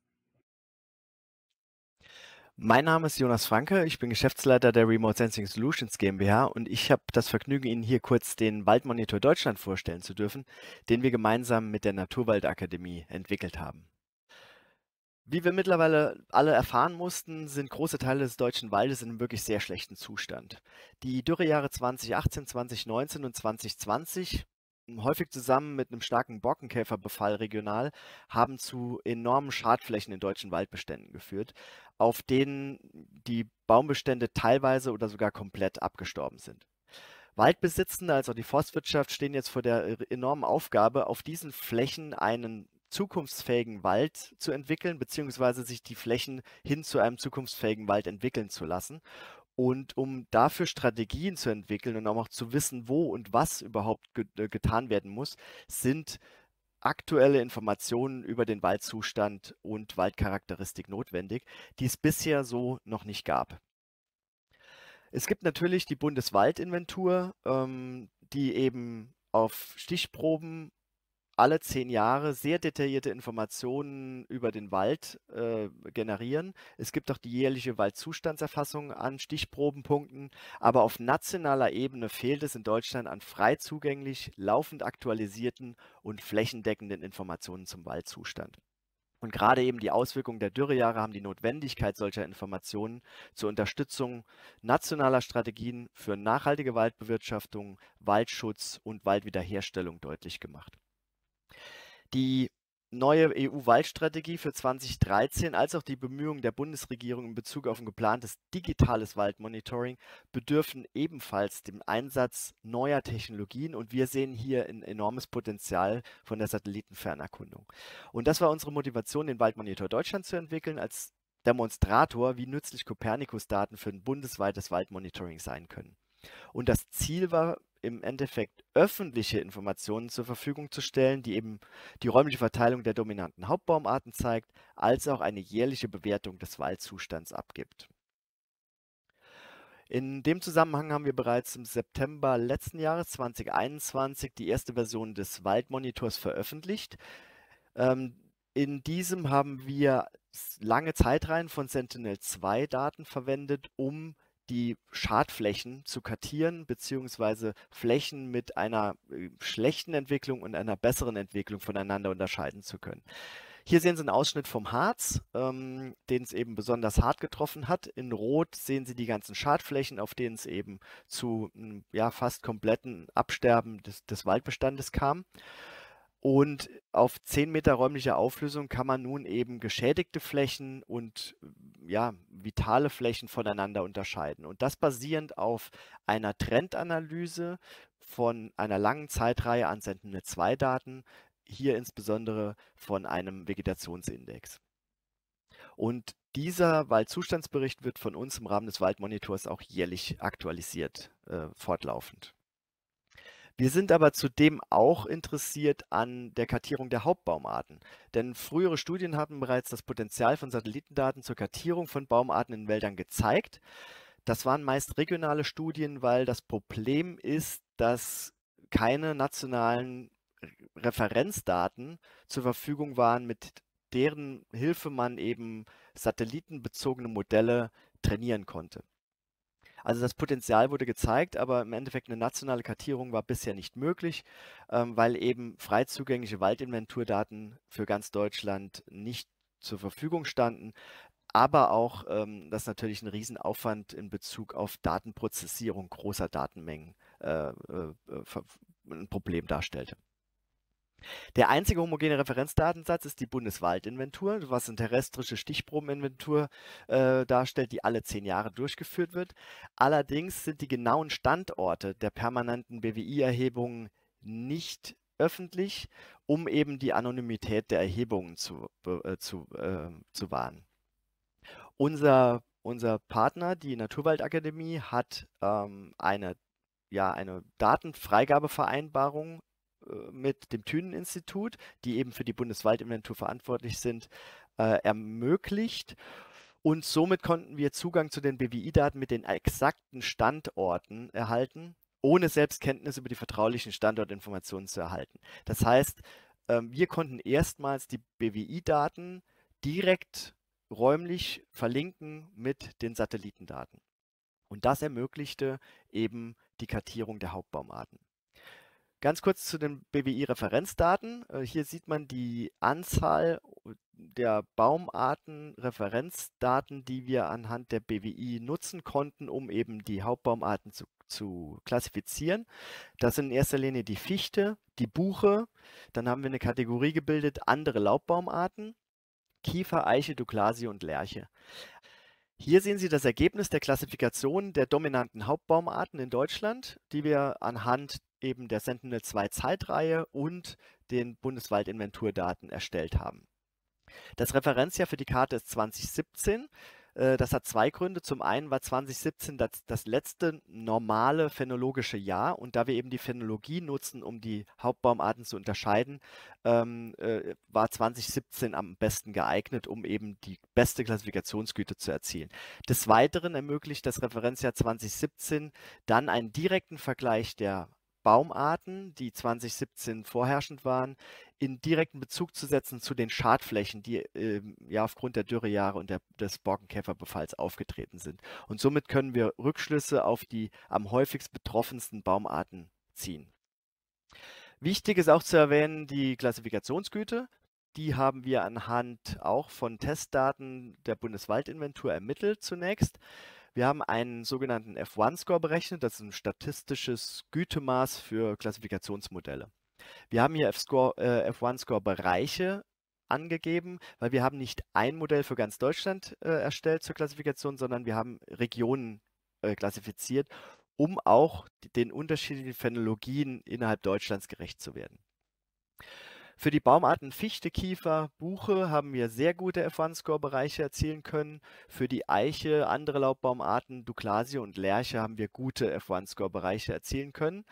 Mein Name ist Jonas Franke, ich bin Geschäftsleiter der Remote Sensing Solutions GmbH und ich habe das Vergnügen, Ihnen hier kurz den Waldmonitor Deutschland vorstellen zu dürfen, den wir gemeinsam mit der Naturwaldakademie entwickelt haben. Wie wir mittlerweile alle erfahren mussten, sind große Teile des deutschen Waldes in einem wirklich sehr schlechten Zustand. Die Dürrejahre 2018, 2019 und 2020, häufig zusammen mit einem starken Borkenkäferbefall regional, haben zu enormen Schadflächen in deutschen Waldbeständen geführt, auf denen die Baumbestände teilweise oder sogar komplett abgestorben sind. Waldbesitzende als auch die Forstwirtschaft stehen jetzt vor der enormen Aufgabe, auf diesen Flächen einen zukunftsfähigen Wald zu entwickeln, beziehungsweise sich die Flächen hin zu einem zukunftsfähigen Wald entwickeln zu lassen. Und um dafür Strategien zu entwickeln und auch zu wissen, wo und was überhaupt getan werden muss, sind aktuelle Informationen über den Waldzustand und Waldcharakteristik notwendig, die es bisher so noch nicht gab. Es gibt natürlich die Bundeswaldinventur, die eben auf Stichproben alle 10 Jahre sehr detaillierte Informationen über den Wald generieren. Es gibt auch die jährliche Waldzustandserfassung an Stichprobenpunkten, aber auf nationaler Ebene fehlt es in Deutschland an frei zugänglich, laufend aktualisierten und flächendeckenden Informationen zum Waldzustand. Und gerade eben die Auswirkungen der Dürrejahre haben die Notwendigkeit solcher Informationen zur Unterstützung nationaler Strategien für nachhaltige Waldbewirtschaftung, Waldschutz und Waldwiederherstellung deutlich gemacht. Die neue EU-Waldstrategie für 2013 als auch die Bemühungen der Bundesregierung in Bezug auf ein geplantes digitales Waldmonitoring bedürfen ebenfalls dem Einsatz neuer Technologien und wir sehen hier ein enormes Potenzial von der Satellitenfernerkundung. Und das war unsere Motivation, den Waldmonitor Deutschland zu entwickeln, als Demonstrator, wie nützlich Copernicus-Daten für ein bundesweites Waldmonitoring sein können. Und das Ziel war im Endeffekt öffentliche Informationen zur Verfügung zu stellen, die eben die räumliche Verteilung der dominanten Hauptbaumarten zeigt, als auch eine jährliche Bewertung des Waldzustands abgibt. In dem Zusammenhang haben wir bereits im September letzten Jahres 2021 die erste Version des Waldmonitors veröffentlicht. In diesem haben wir lange Zeitreihen von Sentinel-2-Daten verwendet, um die Schadflächen zu kartieren, beziehungsweise Flächen mit einer schlechten Entwicklung und einer besseren Entwicklung voneinander unterscheiden zu können. Hier sehen Sie einen Ausschnitt vom Harz, den es eben besonders hart getroffen hat. In Rot sehen Sie die ganzen Schadflächen, auf denen es eben zu ja, fast kompletten Absterben des Waldbestandes kam. Und auf 10 Meter räumlicher Auflösung kann man nun eben geschädigte Flächen und ja, vitale Flächen voneinander unterscheiden. Und das basierend auf einer Trendanalyse von einer langen Zeitreihe an Sentinel-2-Daten, hier insbesondere von einem Vegetationsindex. Und dieser Waldzustandsbericht wird von uns im Rahmen des Waldmonitors auch jährlich aktualisiert, fortlaufend. Wir sind aber zudem auch interessiert an der Kartierung der Hauptbaumarten, denn frühere Studien haben bereits das Potenzial von Satellitendaten zur Kartierung von Baumarten in Wäldern gezeigt. Das waren meist regionale Studien, weil das Problem ist, dass keine nationalen Referenzdaten zur Verfügung waren, mit deren Hilfe man eben satellitenbezogene Modelle trainieren konnte. Also das Potenzial wurde gezeigt, aber im Endeffekt eine nationale Kartierung war bisher nicht möglich, weil eben frei zugängliche Waldinventurdaten für ganz Deutschland nicht zur Verfügung standen, aber auch, dass natürlich ein Riesenaufwand in Bezug auf Datenprozessierung großer Datenmengen ein Problem darstellte. Der einzige homogene Referenzdatensatz ist die Bundeswaldinventur, was eine terrestrische Stichprobeninventur darstellt, die alle 10 Jahre durchgeführt wird. Allerdings sind die genauen Standorte der permanenten BWI-Erhebungen nicht öffentlich, um eben die Anonymität der Erhebungen zu wahren. Unser Partner, die Naturwaldakademie, hat eine Datenfreigabevereinbarung mit dem Thünen-Institut, die eben für die Bundeswaldinventur verantwortlich sind, ermöglicht. Und somit konnten wir Zugang zu den BWI-Daten mit den exakten Standorten erhalten, ohne selbst Kenntnis über die vertraulichen Standortinformationen zu erhalten. Das heißt, wir konnten erstmals die BWI-Daten direkt räumlich verlinken mit den Satellitendaten. Und das ermöglichte eben die Kartierung der Hauptbaumarten. Ganz kurz zu den BWI-Referenzdaten. Hier sieht man die Anzahl der Baumarten-Referenzdaten, die wir anhand der BWI nutzen konnten, um eben die Hauptbaumarten zu klassifizieren. Das sind in erster Linie die Fichte, die Buche, dann haben wir eine Kategorie gebildet, andere Laubbaumarten, Kiefer, Eiche, Douglasie und Lärche. Hier sehen Sie das Ergebnis der Klassifikation der dominanten Hauptbaumarten in Deutschland, die wir anhand eben der Sentinel-2 Zeitreihe und den Bundeswaldinventurdaten erstellt haben. Das Referenzjahr für die Karte ist 2017. Das hat zwei Gründe. Zum einen war 2017 das letzte normale phänologische Jahr, und da wir eben die Phänologie nutzen, um die Hauptbaumarten zu unterscheiden, war 2017 am besten geeignet, um eben die beste Klassifikationsgüte zu erzielen. Des Weiteren ermöglicht das Referenzjahr 2017 dann einen direkten Vergleich der Baumarten, die 2017 vorherrschend waren, in direkten Bezug zu setzen zu den Schadflächen, die ja aufgrund der Dürrejahre und des Borkenkäferbefalls aufgetreten sind. Und somit können wir Rückschlüsse auf die am häufigst betroffensten Baumarten ziehen. Wichtig ist auch zu erwähnen die Klassifikationsgüte. Die haben wir anhand auch von Testdaten der Bundeswaldinventur ermittelt zunächst. Wir haben einen sogenannten F1-Score berechnet, das ist ein statistisches Gütemaß für Klassifikationsmodelle. Wir haben hier F1-Score-Bereiche angegeben, weil wir haben nicht ein Modell für ganz Deutschland erstellt zur Klassifikation, sondern wir haben Regionen klassifiziert, um auch den unterschiedlichen Phänologien innerhalb Deutschlands gerecht zu werden. Für die Baumarten Fichte, Kiefer, Buche haben wir sehr gute F1-Score-Bereiche erzielen können. Für die Eiche, andere Laubbaumarten, Douglasie und Lärche haben wir gute F1-Score-Bereiche erzielen können.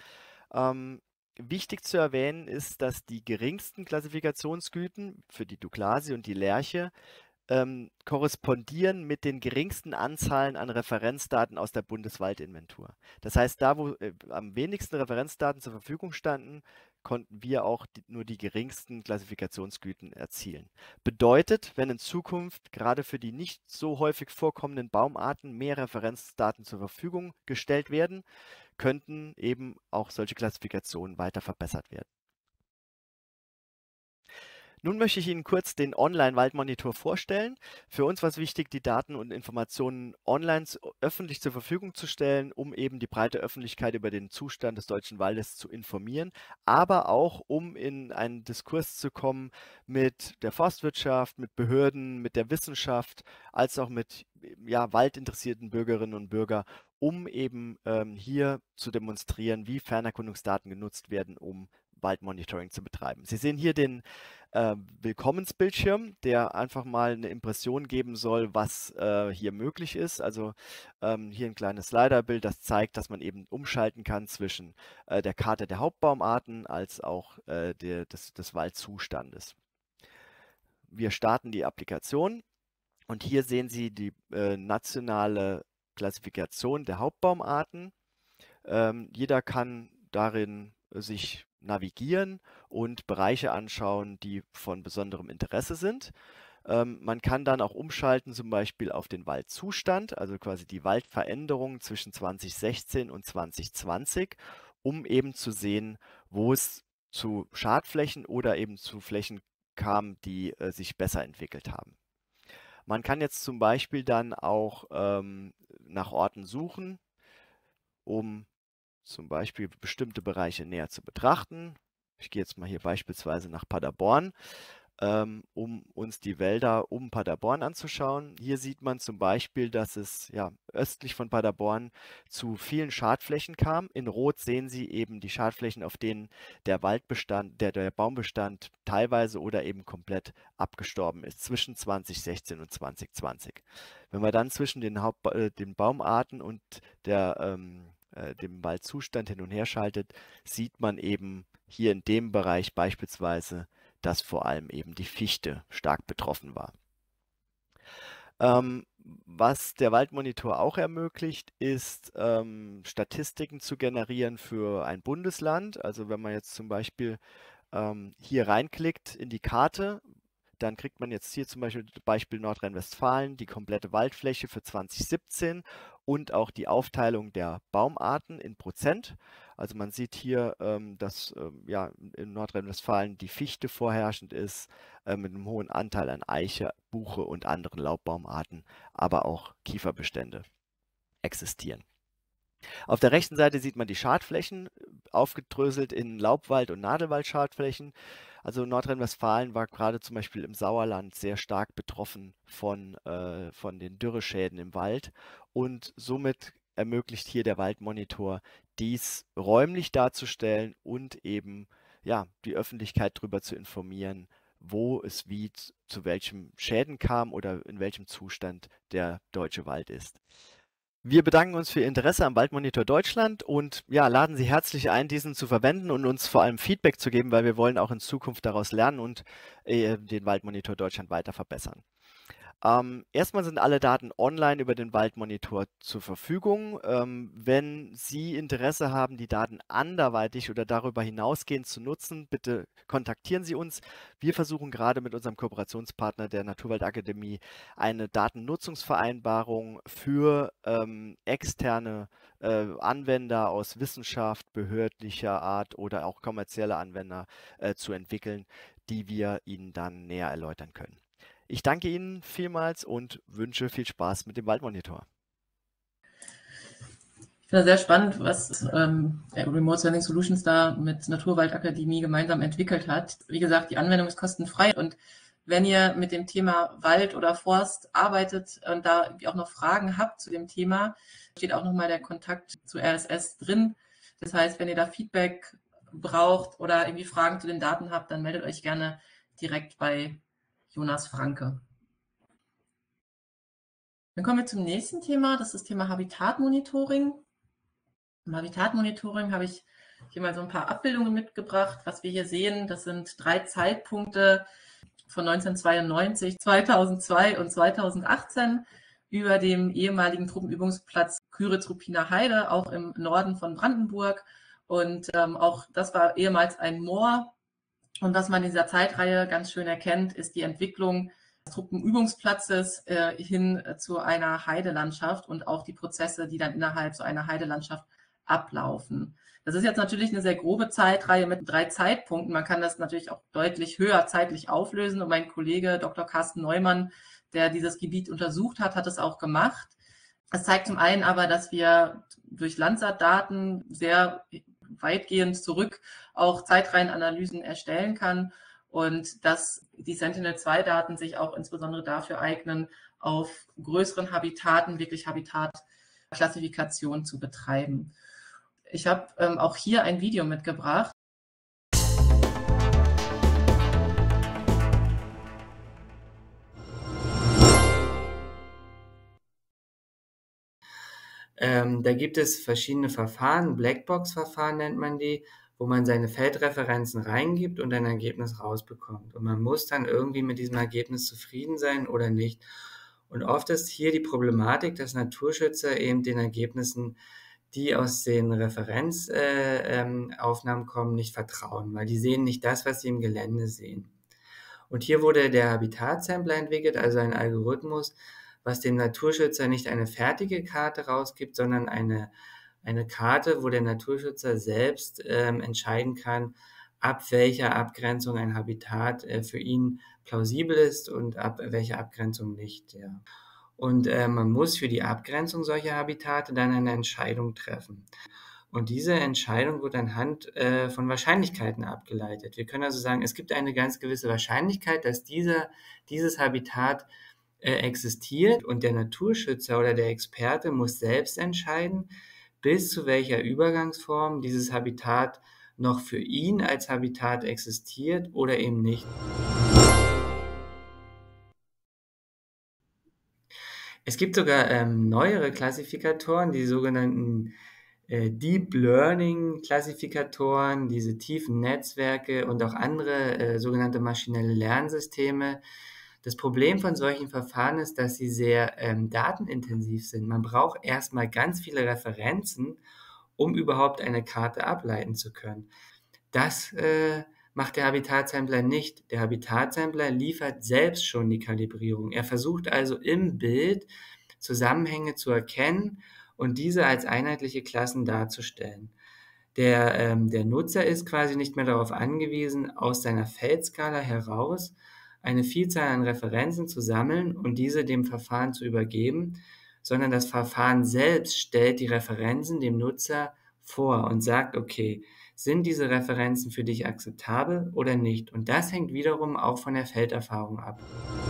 Wichtig zu erwähnen ist, dass die geringsten Klassifikationsgüten für die Douglasie und die Lärche korrespondieren mit den geringsten Anzahlen an Referenzdaten aus der Bundeswaldinventur. Das heißt, da wo am wenigsten Referenzdaten zur Verfügung standen, konnten wir auch nur die geringsten Klassifikationsgüten erzielen. Bedeutet, wenn in Zukunft gerade für die nicht so häufig vorkommenden Baumarten mehr Referenzdaten zur Verfügung gestellt werden, könnten eben auch solche Klassifikationen weiter verbessert werden. Nun möchte ich Ihnen kurz den Online-Waldmonitor vorstellen. Für uns war es wichtig, die Daten und Informationen online öffentlich zur Verfügung zu stellen, um eben die breite Öffentlichkeit über den Zustand des deutschen Waldes zu informieren, aber auch um in einen Diskurs zu kommen mit der Forstwirtschaft, mit Behörden, mit der Wissenschaft, als auch mit waldinteressierten Bürgerinnen und Bürgern, um eben hier zu demonstrieren, wie Fernerkundungsdaten genutzt werden, um Waldmonitoring zu betreiben. Sie sehen hier den Willkommensbildschirm, der einfach mal eine Impression geben soll, was hier möglich ist. Also hier ein kleines Sliderbild, das zeigt, dass man eben umschalten kann zwischen der Karte der Hauptbaumarten als auch des Waldzustandes. Wir starten die Applikation und hier sehen Sie die nationale Klassifikation der Hauptbaumarten. Jeder kann darin sich navigieren und Bereiche anschauen, die von besonderem Interesse sind. Man kann dann auch umschalten, zum Beispiel auf den Waldzustand, also quasi die Waldveränderung zwischen 2016 und 2020, um eben zu sehen, wo es zu Schadflächen oder eben zu Flächen kam, die sich besser entwickelt haben. Man kann jetzt zum Beispiel dann auch nach Orten suchen, um zum Beispiel bestimmte Bereiche näher zu betrachten. Ich gehe jetzt mal hier beispielsweise nach Paderborn, um uns die Wälder um Paderborn anzuschauen. Hier sieht man zum Beispiel, dass es östlich von Paderborn zu vielen Schadflächen kam. In Rot sehen Sie eben die Schadflächen, auf denen der der Baumbestand teilweise oder eben komplett abgestorben ist, zwischen 2016 und 2020. Wenn wir dann zwischen den Baumarten und der dem Waldzustand hin und her schaltet, sieht man eben hier in dem Bereich beispielsweise, dass vor allem eben die Fichte stark betroffen war. Was der Waldmonitor auch ermöglicht, ist Statistiken zu generieren für ein Bundesland. Also wenn man jetzt zum Beispiel hier reinklickt in die Karte, dann kriegt man jetzt hier zum Beispiel Nordrhein-Westfalen, die komplette Waldfläche für 2017 und auch die Aufteilung der Baumarten in Prozent. Also man sieht hier, dass ja, in Nordrhein-Westfalen die Fichte vorherrschend ist, mit einem hohen Anteil an Eiche, Buche und anderen Laubbaumarten, aber auch Kieferbestände existieren. Auf der rechten Seite sieht man die Schadflächen, aufgedröselt in Laubwald- und Nadelwald-Schadflächen. Also Nordrhein-Westfalen war gerade zum Beispiel im Sauerland sehr stark betroffen von den Dürreschäden im Wald und somit ermöglicht hier der Waldmonitor, dies räumlich darzustellen und eben ja, die Öffentlichkeit darüber zu informieren, wo es wie zu welchen Schäden kam oder in welchem Zustand der deutsche Wald ist. Wir bedanken uns für Ihr Interesse am Waldmonitor Deutschland und ja, laden Sie herzlich ein, diesen zu verwenden und uns vor allem Feedback zu geben, weil wir wollen auch in Zukunft daraus lernen und den Waldmonitor Deutschland weiter verbessern. Erstmal sind alle Daten online über den Waldmonitor zur Verfügung. Wenn Sie Interesse haben, die Daten anderweitig oder darüber hinausgehend zu nutzen, bitte kontaktieren Sie uns. Wir versuchen gerade mit unserem Kooperationspartner der Naturwaldakademie eine Datennutzungsvereinbarung für externe Anwender aus Wissenschaft, behördlicher Art oder auch kommerzielle Anwender zu entwickeln, die wir Ihnen dann näher erläutern können. Ich danke Ihnen vielmals und wünsche viel Spaß mit dem Waldmonitor. Ich finde sehr spannend, was Remote Sensing Solutions da mit Naturwaldakademie gemeinsam entwickelt hat. Wie gesagt, die Anwendung ist kostenfrei und wenn ihr mit dem Thema Wald oder Forst arbeitet und da irgendwie auch noch Fragen habt zu dem Thema, steht auch nochmal der Kontakt zu RSS drin. Das heißt, wenn ihr da Feedback braucht oder irgendwie Fragen zu den Daten habt, dann meldet euch gerne direkt bei Jonas Franke. Dann kommen wir zum nächsten Thema, das ist das Thema Habitatmonitoring. Im Habitatmonitoring habe ich hier mal so ein paar Abbildungen mitgebracht. Was wir hier sehen, das sind 3 Zeitpunkte von 1992, 2002 und 2018 über dem ehemaligen Truppenübungsplatz Küritz-Ruppiner Heide, auch im Norden von Brandenburg. Und auch das war ehemals ein Moor. Und was man in dieser Zeitreihe ganz schön erkennt, ist die Entwicklung des Truppenübungsplatzes hin zu einer Heidelandschaft und auch die Prozesse, die dann innerhalb so einer Heidelandschaft ablaufen. Das ist jetzt natürlich eine sehr grobe Zeitreihe mit 3 Zeitpunkten. Man kann das natürlich auch deutlich höher zeitlich auflösen. Und mein Kollege Dr. Carsten Neumann, der dieses Gebiet untersucht hat, hat es auch gemacht. Es zeigt zum einen aber, dass wir durch Landsat-Daten sehr weitgehend zurück auch Zeitreihenanalysen erstellen kann und dass die Sentinel-2-Daten sich auch insbesondere dafür eignen, auf größeren Habitaten wirklich Habitatklassifikation zu betreiben. Ich habe auch hier ein Video mitgebracht. Da gibt es verschiedene Verfahren, Blackbox-Verfahren nennt man die, wo man seine Feldreferenzen reingibt und ein Ergebnis rausbekommt. Und man muss dann irgendwie mit diesem Ergebnis zufrieden sein oder nicht. Und oft ist hier die Problematik, dass Naturschützer eben den Ergebnissen, die aus den Referenzaufnahmen kommen, nicht vertrauen, weil die sehen nicht das, was sie im Gelände sehen. Und hier wurde der Habitat-Sampler entwickelt, also ein Algorithmus, was dem Naturschützer nicht eine fertige Karte rausgibt, sondern eine Karte, wo der Naturschützer selbst entscheiden kann, ab welcher Abgrenzung ein Habitat für ihn plausibel ist und ab welcher Abgrenzung nicht. Ja. Und man muss für die Abgrenzung solcher Habitate dann eine Entscheidung treffen. Und diese Entscheidung wird anhand von Wahrscheinlichkeiten abgeleitet. Wir können also sagen, es gibt eine ganz gewisse Wahrscheinlichkeit, dass dieses Habitat existiert und der Naturschützer oder der Experte muss selbst entscheiden, bis zu welcher Übergangsform dieses Habitat noch für ihn als Habitat existiert oder eben nicht. Es gibt sogar neuere Klassifikatoren, die sogenannten Deep Learning Klassifikatoren, diese tiefen Netzwerke und auch andere sogenannte maschinelle Lernsysteme. Das Problem von solchen Verfahren ist, dass sie sehr datenintensiv sind. Man braucht erstmal ganz viele Referenzen, um überhaupt eine Karte ableiten zu können. Das macht der Habitat-Sampler nicht. Der Habitat-Sampler liefert selbst schon die Kalibrierung. Er versucht also im Bild Zusammenhänge zu erkennen und diese als einheitliche Klassen darzustellen. Der Nutzer ist quasi nicht mehr darauf angewiesen, aus seiner Feldskala heraus eine Vielzahl an Referenzen zu sammeln und diese dem Verfahren zu übergeben, sondern das Verfahren selbst stellt die Referenzen dem Nutzer vor und sagt, okay, sind diese Referenzen für dich akzeptabel oder nicht? Und das hängt wiederum auch von der Felderfahrung ab.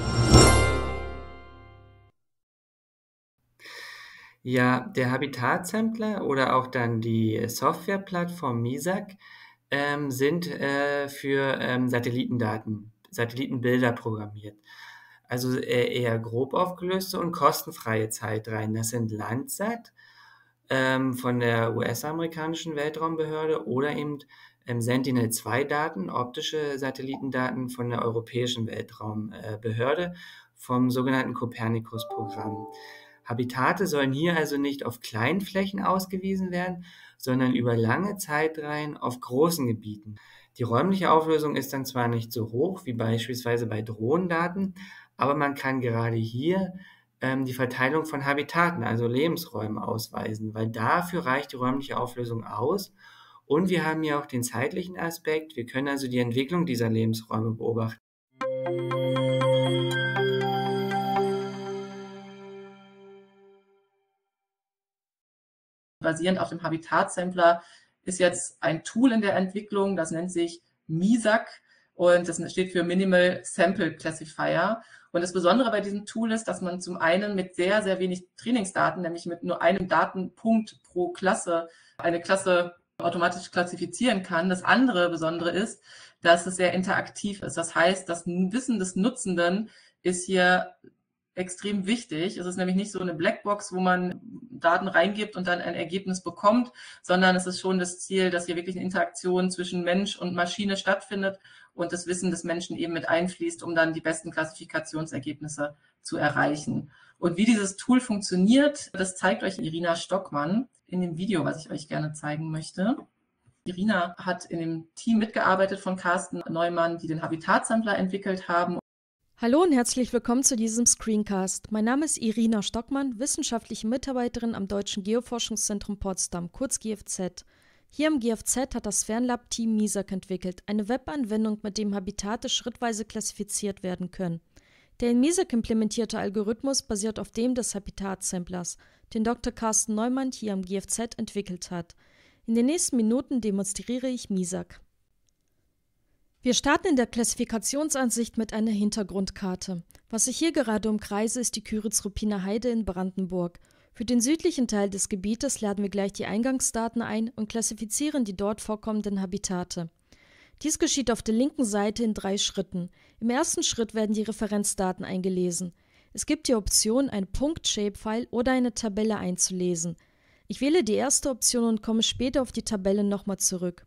Ja, der Habitat-Sampler oder auch dann die Softwareplattform MISAC sind für Satellitenbilder programmiert. Also eher grob aufgelöste und kostenfreie Zeitreihen. Das sind Landsat von der US-amerikanischen Weltraumbehörde oder eben Sentinel-2-Daten, optische Satellitendaten von der europäischen Weltraumbehörde vom sogenannten Copernicus-Programm. Habitate sollen hier also nicht auf kleinen Flächen ausgewiesen werden, sondern über lange Zeitreihen auf großen Gebieten. Die räumliche Auflösung ist dann zwar nicht so hoch wie beispielsweise bei Drohnendaten, aber man kann gerade hier die Verteilung von Habitaten, also Lebensräumen, ausweisen, weil dafür reicht die räumliche Auflösung aus. Und wir haben hier auch den zeitlichen Aspekt. Wir können also die Entwicklung dieser Lebensräume beobachten. Basierend auf dem Habitat-Sampler ist jetzt ein Tool in der Entwicklung, das nennt sich MISAC und das steht für Minimal Sample Classifier. Und das Besondere bei diesem Tool ist, dass man zum einen mit sehr, sehr wenig Trainingsdaten, nämlich mit nur einem Datenpunkt pro Klasse, eine Klasse automatisch klassifizieren kann. Das andere Besondere ist, dass es sehr interaktiv ist. Das heißt, das Wissen des Nutzenden ist hier extrem wichtig. Es ist nämlich nicht so eine Blackbox, wo man Daten reingibt und dann ein Ergebnis bekommt, sondern es ist schon das Ziel, dass hier wirklich eine Interaktion zwischen Mensch und Maschine stattfindet und das Wissen des Menschen eben mit einfließt, um dann die besten Klassifikationsergebnisse zu erreichen. Und wie dieses Tool funktioniert, das zeigt euch Irina Stockmann in dem Video, was ich euch gerne zeigen möchte. Irina hat in dem Team mitgearbeitet von Carsten Neumann, die den Habitat-Sampler entwickelt haben. Hallo und herzlich willkommen zu diesem Screencast. Mein Name ist Irina Stockmann, wissenschaftliche Mitarbeiterin am Deutschen Geoforschungszentrum Potsdam, kurz GFZ. Hier im GFZ hat das Fernlab-Team MISAC entwickelt, eine Webanwendung, mit dem Habitate schrittweise klassifiziert werden können. Der in MISAC implementierte Algorithmus basiert auf dem des Habitat-Samplers, den Dr. Carsten Neumann hier am GFZ entwickelt hat. In den nächsten Minuten demonstriere ich MISAC. Wir starten in der Klassifikationsansicht mit einer Hintergrundkarte. Was ich hier gerade umkreise, ist die Küritz-Ruppiner Heide in Brandenburg. Für den südlichen Teil des Gebietes laden wir gleich die Eingangsdaten ein und klassifizieren die dort vorkommenden Habitate. Dies geschieht auf der linken Seite in 3 Schritten. Im ersten Schritt werden die Referenzdaten eingelesen. Es gibt die Option, ein Punkt-Shapefile oder eine Tabelle einzulesen. Ich wähle die erste Option und komme später auf die Tabelle nochmal zurück.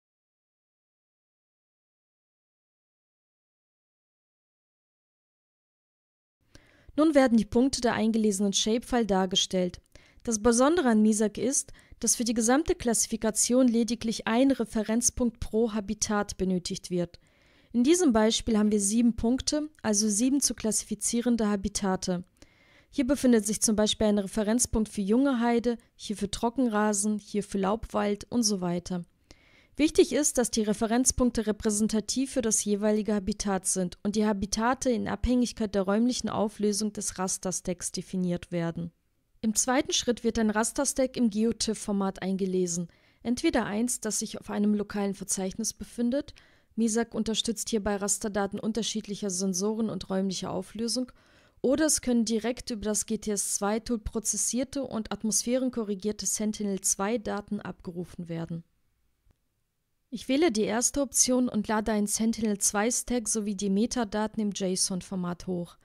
Nun werden die Punkte der eingelesenen Shapefile dargestellt. Das Besondere an MISAC ist, dass für die gesamte Klassifikation lediglich ein Referenzpunkt pro Habitat benötigt wird. In diesem Beispiel haben wir 7 Punkte, also 7 zu klassifizierende Habitate. Hier befindet sich zum Beispiel ein Referenzpunkt für junge Heide, hier für Trockenrasen, hier für Laubwald und so weiter. Wichtig ist, dass die Referenzpunkte repräsentativ für das jeweilige Habitat sind und die Habitate in Abhängigkeit der räumlichen Auflösung des Rasterstacks definiert werden. Im zweiten Schritt wird ein Rasterstack im GeoTIFF-Format eingelesen, entweder eins, das sich auf einem lokalen Verzeichnis befindet. MISAC unterstützt hierbei Rasterdaten unterschiedlicher Sensoren und räumlicher Auflösung, oder es können direkt über das GTS-2-Tool prozessierte und atmosphärenkorrigierte Sentinel-2-Daten abgerufen werden. Ich wähle die erste Option und lade einen Sentinel-2-Stack sowie die Metadaten im JSON-Format hoch.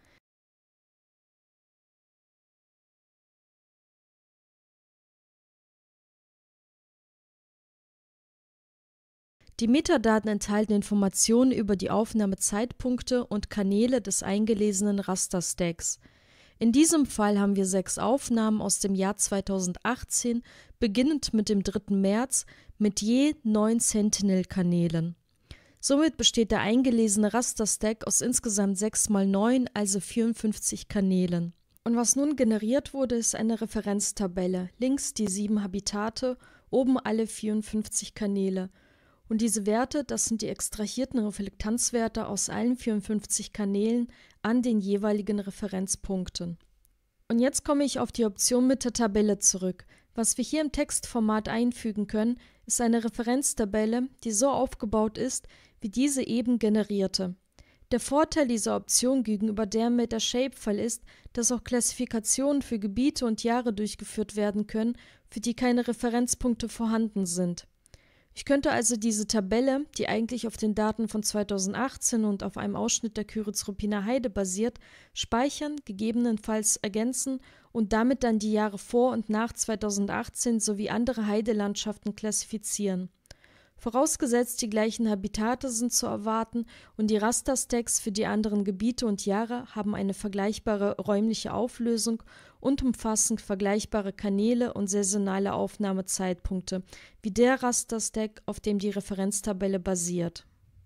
Die Metadaten enthalten Informationen über die Aufnahmezeitpunkte und Kanäle des eingelesenen Rasterstacks. In diesem Fall haben wir 6 Aufnahmen aus dem Jahr 2018, beginnend mit dem 3. März, mit je 9 Sentinel-Kanälen. Somit besteht der eingelesene Rasterstack aus insgesamt 6 mal 9, also 54 Kanälen. Und was nun generiert wurde, ist eine Referenztabelle. Links die 7 Habitate, oben alle 54 Kanäle. Und diese Werte, das sind die extrahierten Reflektanzwerte aus allen 54 Kanälen an den jeweiligen Referenzpunkten. Und jetzt komme ich auf die Option mit der Tabelle zurück. Was wir hier im Textformat einfügen können, ist eine Referenztabelle, die so aufgebaut ist, wie diese eben generierte. Der Vorteil dieser Option gegenüber der mit der Shapefile ist, dass auch Klassifikationen für Gebiete und Jahre durchgeführt werden können, für die keine Referenzpunkte vorhanden sind. Ich könnte also diese Tabelle, die eigentlich auf den Daten von 2018 und auf einem Ausschnitt der Kyritz-Ruppiner Heide basiert, speichern, gegebenenfalls ergänzen und damit dann die Jahre vor und nach 2018 sowie andere Heidelandschaften klassifizieren. Vorausgesetzt, die gleichen Habitate sind zu erwarten und die Rasterstacks für die anderen Gebiete und Jahre haben eine vergleichbare räumliche Auflösung und umfassen vergleichbare Kanäle und saisonale Aufnahmezeitpunkte, wie der Rasterstack, auf dem die Referenztabelle basiert.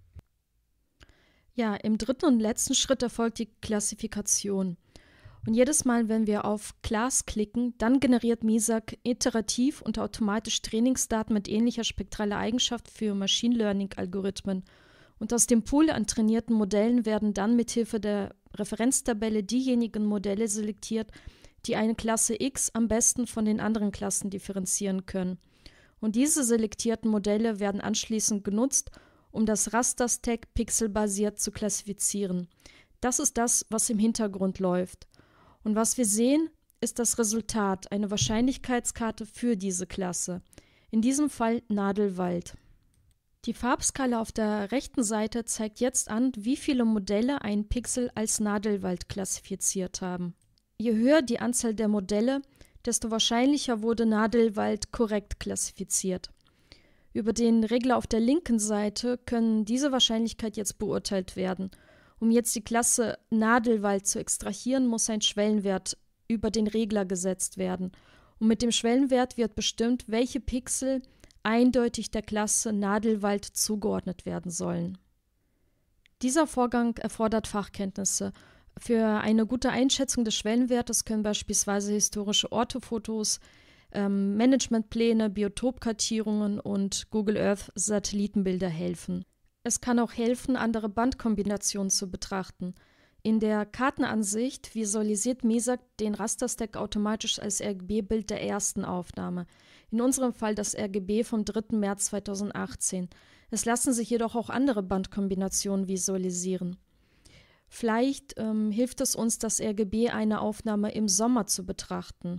Ja, im dritten und letzten Schritt erfolgt die Klassifikation. Und jedes Mal, wenn wir auf Class klicken, dann generiert MISAC iterativ und automatisch Trainingsdaten mit ähnlicher spektraler Eigenschaft für Machine Learning-Algorithmen. Und aus dem Pool an trainierten Modellen werden dann mithilfe der Referenztabelle diejenigen Modelle selektiert, die eine Klasse X am besten von den anderen Klassen differenzieren können. Und diese selektierten Modelle werden anschließend genutzt, um das Rasterstack pixelbasiert zu klassifizieren. Das ist das, was im Hintergrund läuft. Und was wir sehen, ist das Resultat, eine Wahrscheinlichkeitskarte für diese Klasse. In diesem Fall Nadelwald. Die Farbskala auf der rechten Seite zeigt jetzt an, wie viele Modelle einen Pixel als Nadelwald klassifiziert haben. Je höher die Anzahl der Modelle, desto wahrscheinlicher wurde Nadelwald korrekt klassifiziert. Über den Regler auf der linken Seite können diese Wahrscheinlichkeit jetzt beurteilt werden. Um jetzt die Klasse Nadelwald zu extrahieren, muss ein Schwellenwert über den Regler gesetzt werden. Und mit dem Schwellenwert wird bestimmt, welche Pixel eindeutig der Klasse Nadelwald zugeordnet werden sollen. Dieser Vorgang erfordert Fachkenntnisse. Für eine gute Einschätzung des Schwellenwertes können beispielsweise historische Orthofotos, Managementpläne, Biotopkartierungen und Google Earth Satellitenbilder helfen. Es kann auch helfen, andere Bandkombinationen zu betrachten. In der Kartenansicht visualisiert MISAC den Rasterstack automatisch als RGB-Bild der ersten Aufnahme. In unserem Fall das RGB vom 3. März 2018. Es lassen sich jedoch auch andere Bandkombinationen visualisieren. Vielleicht hilft es uns, das RGB einer Aufnahme im Sommer zu betrachten.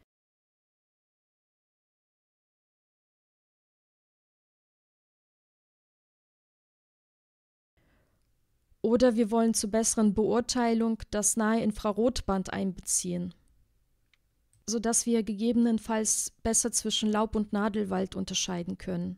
Oder wir wollen zur besseren Beurteilung das nahe Infrarotband einbeziehen, sodass wir gegebenenfalls besser zwischen Laub- und Nadelwald unterscheiden können.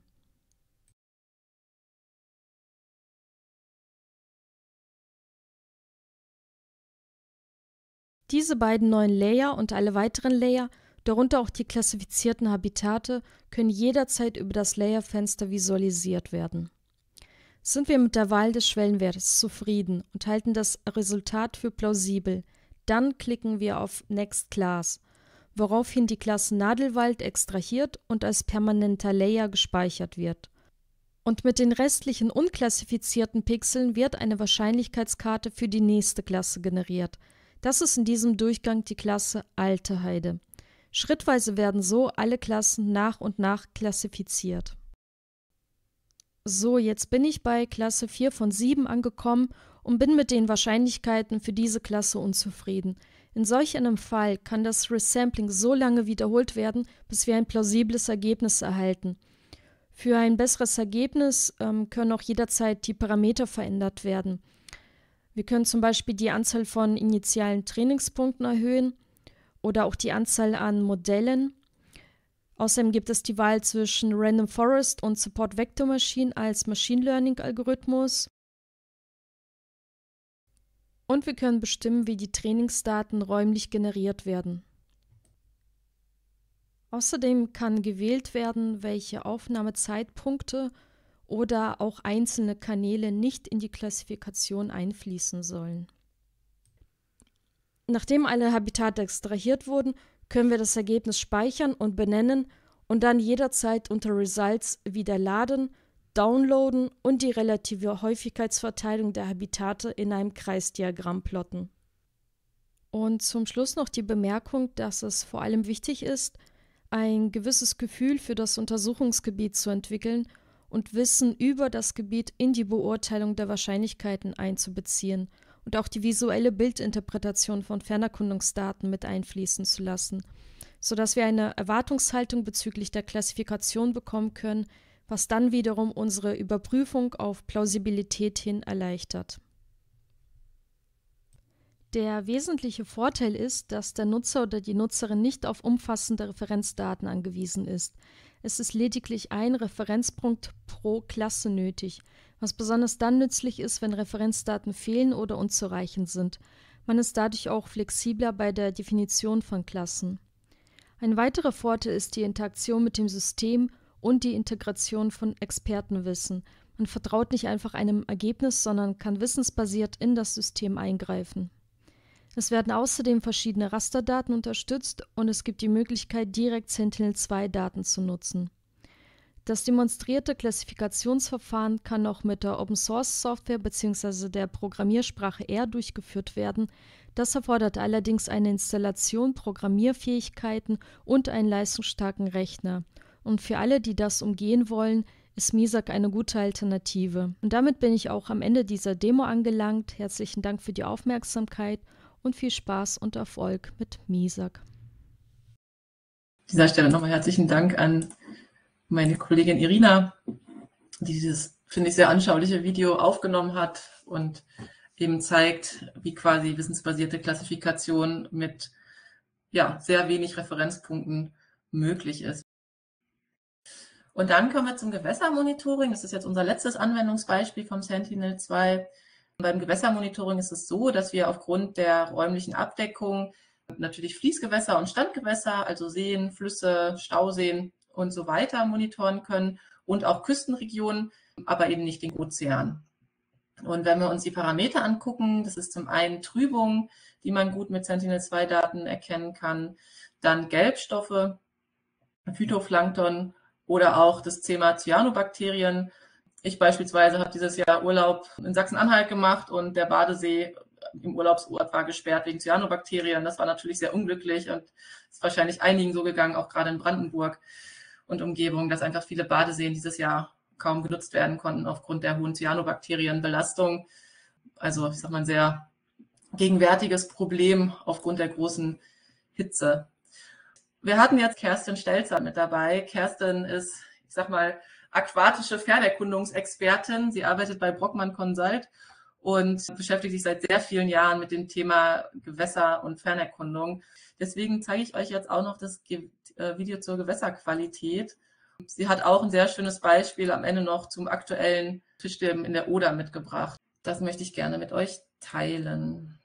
Diese beiden neuen Layer und alle weiteren Layer, darunter auch die klassifizierten Habitate, können jederzeit über das Layerfenster visualisiert werden. Sind wir mit der Wahl des Schwellenwertes zufrieden und halten das Resultat für plausibel, dann klicken wir auf Next Class, woraufhin die Klasse Nadelwald extrahiert und als permanenter Layer gespeichert wird. Und mit den restlichen unklassifizierten Pixeln wird eine Wahrscheinlichkeitskarte für die nächste Klasse generiert. Das ist in diesem Durchgang die Klasse Alte Heide. Schrittweise werden so alle Klassen nach und nach klassifiziert. So, jetzt bin ich bei Klasse 4 von 7 angekommen und bin mit den Wahrscheinlichkeiten für diese Klasse unzufrieden. In solch einem Fall kann das Resampling so lange wiederholt werden, bis wir ein plausibles Ergebnis erhalten. Für ein besseres Ergebnis können auch jederzeit die Parameter verändert werden. Wir können zum Beispiel die Anzahl von initialen Trainingspunkten erhöhen oder auch die Anzahl an Modellen. Außerdem gibt es die Wahl zwischen Random Forest und Support Vector Machine als Machine Learning Algorithmus. Und wir können bestimmen, wie die Trainingsdaten räumlich generiert werden. Außerdem kann gewählt werden, welche Aufnahmezeitpunkte oder auch einzelne Kanäle nicht in die Klassifikation einfließen sollen. Nachdem alle Habitate extrahiert wurden, können wir das Ergebnis speichern und benennen und dann jederzeit unter Results wieder laden, downloaden und die relative Häufigkeitsverteilung der Habitate in einem Kreisdiagramm plotten. Und zum Schluss noch die Bemerkung, dass es vor allem wichtig ist, ein gewisses Gefühl für das Untersuchungsgebiet zu entwickeln und Wissen über das Gebiet in die Beurteilung der Wahrscheinlichkeiten einzubeziehen und auch die visuelle Bildinterpretation von Fernerkundungsdaten mit einfließen zu lassen, sodass wir eine Erwartungshaltung bezüglich der Klassifikation bekommen können, was dann wiederum unsere Überprüfung auf Plausibilität hin erleichtert. Der wesentliche Vorteil ist, dass der Nutzer oder die Nutzerin nicht auf umfassende Referenzdaten angewiesen ist. Es ist lediglich ein Referenzpunkt pro Klasse nötig, was besonders dann nützlich ist, wenn Referenzdaten fehlen oder unzureichend sind. Man ist dadurch auch flexibler bei der Definition von Klassen. Ein weiterer Vorteil ist die Interaktion mit dem System und die Integration von Expertenwissen. Man vertraut nicht einfach einem Ergebnis, sondern kann wissensbasiert in das System eingreifen. Es werden außerdem verschiedene Rasterdaten unterstützt und es gibt die Möglichkeit, direkt Sentinel-2-Daten zu nutzen. Das demonstrierte Klassifikationsverfahren kann auch mit der Open-Source-Software bzw. der Programmiersprache R durchgeführt werden. Das erfordert allerdings eine Installation, Programmierfähigkeiten und einen leistungsstarken Rechner. Und für alle, die das umgehen wollen, ist MISAC eine gute Alternative. Und damit bin ich auch am Ende dieser Demo angelangt. Herzlichen Dank für die Aufmerksamkeit und viel Spaß und Erfolg mit MISAC. An dieser Stelle nochmal herzlichen Dank an meine Kollegin Irina, die dieses, finde ich, sehr anschauliche Video aufgenommen hat und eben zeigt, wie quasi wissensbasierte Klassifikation mit sehr wenig Referenzpunkten möglich ist. Und dann kommen wir zum Gewässermonitoring. Das ist jetzt unser letztes Anwendungsbeispiel vom Sentinel-2. Beim Gewässermonitoring ist es so, dass wir aufgrund der räumlichen Abdeckung natürlich Fließgewässer und Standgewässer, also Seen, Flüsse, Stauseen und so weiter monitoren können und auch Küstenregionen, aber eben nicht den Ozean. Und wenn wir uns die Parameter angucken, das ist zum einen Trübung, die man gut mit Sentinel-2-Daten erkennen kann, dann Gelbstoffe, Phytoplankton oder auch das Thema Cyanobakterien. Ich beispielsweise habe dieses Jahr Urlaub in Sachsen-Anhalt gemacht und der Badesee im Urlaubsort war gesperrt wegen Cyanobakterien. Das war natürlich sehr unglücklich und ist wahrscheinlich einigen so gegangen, auch gerade in Brandenburg und Umgebung, dass einfach viele Badeseen dieses Jahr kaum genutzt werden konnten aufgrund der hohen Cyanobakterienbelastung. Also ich sage mal ein sehr gegenwärtiges Problem aufgrund der großen Hitze. Wir hatten jetzt Kerstin Stelzer mit dabei. Kerstin ist, ich sag mal, aquatische Fernerkundungsexpertin. Sie arbeitet bei Brockmann Consult und beschäftigt sich seit sehr vielen Jahren mit dem Thema Gewässer und Fernerkundung. Deswegen zeige ich euch jetzt auch noch das Video zur Gewässerqualität. Sie hat auch ein sehr schönes Beispiel am Ende noch zum aktuellen Fischsterben in der Oder mitgebracht. Das möchte ich gerne mit euch teilen.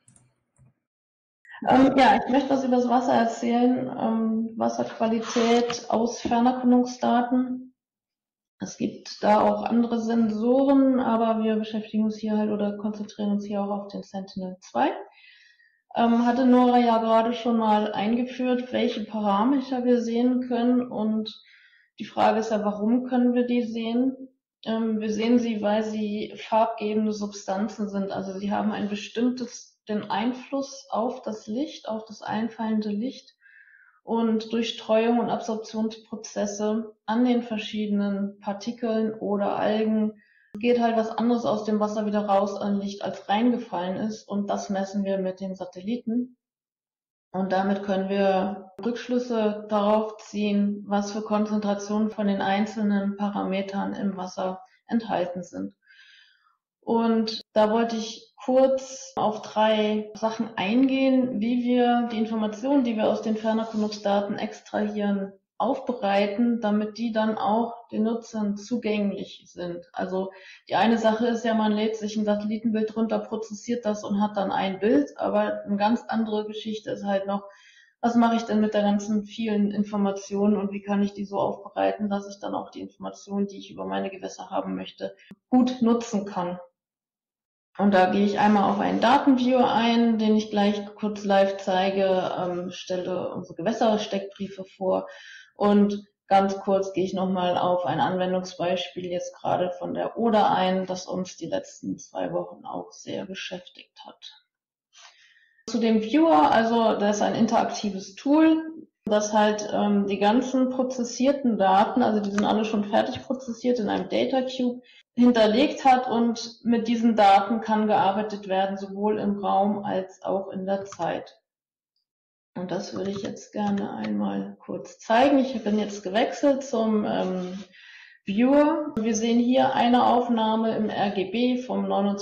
Ich möchte was über das Wasser erzählen. Wasserqualität aus Fernerkundungsdaten. Es gibt da auch andere Sensoren, aber wir beschäftigen uns hier halt oder konzentrieren uns hier auch auf den Sentinel-2. Hatte Nora ja gerade schon mal eingeführt, welche Parameter wir sehen können, und die Frage ist ja, warum können wir die sehen? Wir sehen sie, weil sie farbgebende Substanzen sind. Also sie haben den Einfluss auf das Licht, auf das einfallende Licht und durch Streuung und Absorptionsprozesse an den verschiedenen Partikeln oder Algen geht halt was anderes aus dem Wasser wieder raus an Licht, als reingefallen ist, und das messen wir mit den Satelliten. Und damit können wir Rückschlüsse darauf ziehen, was für Konzentrationen von den einzelnen Parametern im Wasser enthalten sind. Und da wollte ich kurz auf 3 Sachen eingehen, wie wir die Informationen, die wir aus den Fernerkundungsdaten extrahieren, aufbereiten, damit die dann auch den Nutzern zugänglich sind. Also die eine Sache ist ja, man lädt sich ein Satellitenbild runter, prozessiert das und hat dann ein Bild, aber eine ganz andere Geschichte ist halt noch, was mache ich denn mit der ganzen vielen Informationen und wie kann ich die so aufbereiten, dass ich dann auch die Informationen, die ich über meine Gewässer haben möchte, gut nutzen kann. Und da gehe ich einmal auf einen Datenviewer ein, den ich gleich kurz live zeige, stelle unsere Gewässersteckbriefe vor und ganz kurz gehe ich nochmal auf ein Anwendungsbeispiel jetzt gerade von der Oder ein, das uns die letzten 2 Wochen auch sehr beschäftigt hat. Zu dem Viewer, also das ist ein interaktives Tool, das halt die ganzen prozessierten Daten, also die sind alle schon fertig prozessiert in einem Data Cube, hinterlegt hat und mit diesen Daten kann gearbeitet werden, sowohl im Raum als auch in der Zeit. Und das würde ich jetzt gerne einmal kurz zeigen. Ich bin jetzt gewechselt zum Viewer. Wir sehen hier eine Aufnahme im RGB vom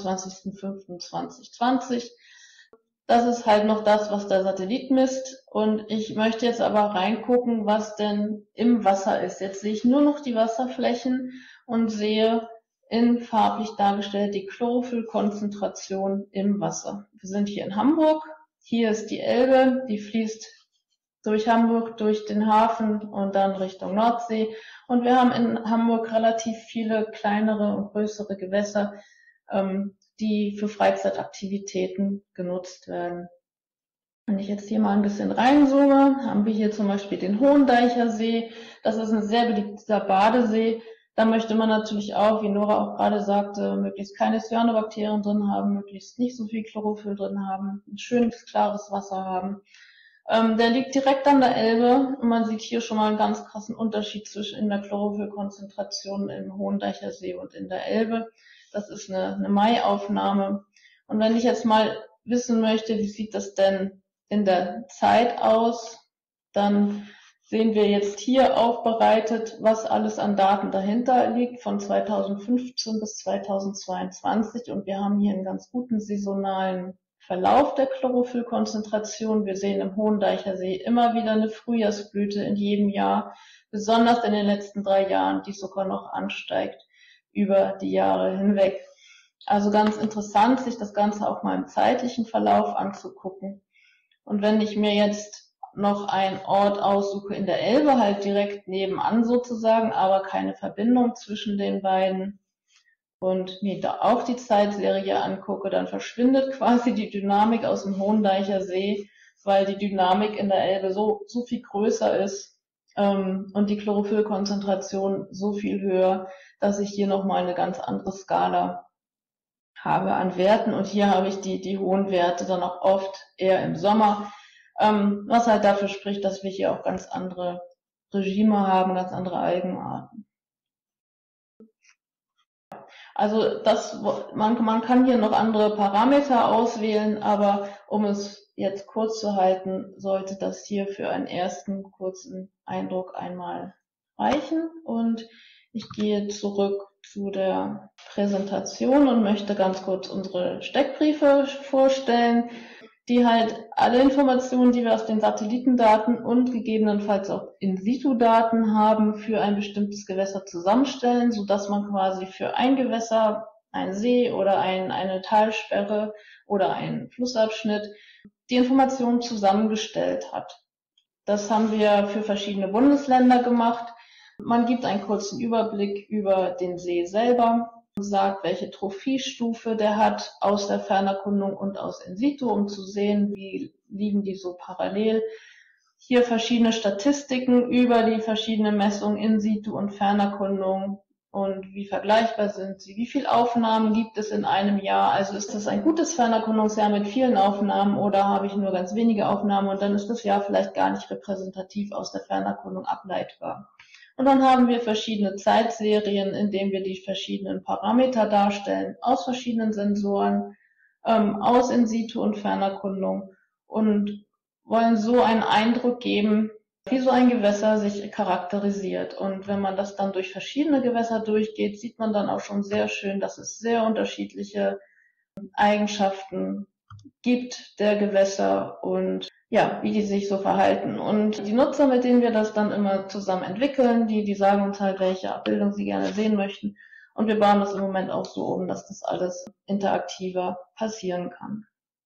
29.05.2020. Das ist halt noch das, was der Satellit misst. Und ich möchte jetzt aber reingucken, was denn im Wasser ist. Jetzt sehe ich nur noch die Wasserflächen und sehe in farblich dargestellt die Chlorophyllkonzentration im Wasser. Wir sind hier in Hamburg. Hier ist die Elbe, die fließt durch Hamburg, durch den Hafen und dann Richtung Nordsee. Und wir haben in Hamburg relativ viele kleinere und größere Gewässer, die für Freizeitaktivitäten genutzt werden. Wenn ich jetzt hier mal ein bisschen reinzoome, haben wir hier zum Beispiel den Hohendeicher See. Das ist ein sehr beliebter Badesee. Da möchte man natürlich auch, wie Nora auch gerade sagte, möglichst keine Cyanobakterien drin haben, möglichst nicht so viel Chlorophyll drin haben, ein schönes, klares Wasser haben. Der liegt direkt an der Elbe und man sieht hier schon mal einen ganz krassen Unterschied zwischen in der Chlorophyllkonzentration im Hohendeicher See und in der Elbe. Das ist eine Mai-Aufnahme. Und wenn ich jetzt mal wissen möchte, wie sieht das denn in der Zeit aus, dann sehen wir jetzt hier aufbereitet, was alles an Daten dahinter liegt, von 2015 bis 2022. Und wir haben hier einen ganz guten saisonalen Verlauf der Chlorophyllkonzentration. Wir sehen im Hohendeicher See immer wieder eine Frühjahrsblüte in jedem Jahr, besonders in den letzten 3 Jahren, die sogar noch ansteigt über die Jahre hinweg. Also ganz interessant, sich das Ganze auch mal im zeitlichen Verlauf anzugucken. Und wenn ich mir jetzt noch einen Ort aussuche in der Elbe, halt direkt nebenan sozusagen, aber keine Verbindung zwischen den beiden und mir da auch die Zeitserie angucke, dann verschwindet quasi die Dynamik aus dem Hohendeicher See, weil die Dynamik in der Elbe so viel größer ist und die Chlorophyllkonzentration so viel höher, dass ich hier nochmal eine ganz andere Skala habe an Werten. Und hier habe ich die hohen Werte dann auch oft eher im Sommer, was halt dafür spricht, dass wir hier auch ganz andere Regime haben, ganz andere Algenarten. Also man kann hier noch andere Parameter auswählen, aber um es jetzt kurz zu halten, sollte das hier für einen ersten kurzen Eindruck einmal reichen. Und ich gehe zurück zu der Präsentation und möchte ganz kurz unsere Steckbriefe vorstellen, die halt alle Informationen, die wir aus den Satellitendaten und gegebenenfalls auch In-situ-Daten haben, für ein bestimmtes Gewässer zusammenstellen, sodass man quasi für ein Gewässer, ein See oder eine Talsperre oder einen Flussabschnitt die Informationen zusammengestellt hat. Das haben wir für verschiedene Bundesländer gemacht. Man gibt einen kurzen Überblick über den See selber, sagt, welche Trophiestufe der hat aus der Fernerkundung und aus In-situ, um zu sehen, wie liegen die so parallel. Hier verschiedene Statistiken über die verschiedenen Messungen In-situ und Fernerkundung und wie vergleichbar sind sie, wie viele Aufnahmen gibt es in einem Jahr, also ist das ein gutes Fernerkundungsjahr mit vielen Aufnahmen oder habe ich nur ganz wenige Aufnahmen und dann ist das Jahr vielleicht gar nicht repräsentativ aus der Fernerkundung ableitbar. Und dann haben wir verschiedene Zeitserien, in denen wir die verschiedenen Parameter darstellen, aus verschiedenen Sensoren, aus In-situ und Fernerkundung und wollen so einen Eindruck geben, wie so ein Gewässer sich charakterisiert. Und wenn man das dann durch verschiedene Gewässer durchgeht, sieht man dann auch schon sehr schön, dass es sehr unterschiedliche Eigenschaften gibt der Gewässer und ja, wie die sich so verhalten. Und die Nutzer, mit denen wir das dann immer zusammen entwickeln, die sagen uns halt, welche Abbildung sie gerne sehen möchten. Und wir bauen das im Moment auch so um, dass das alles interaktiver passieren kann.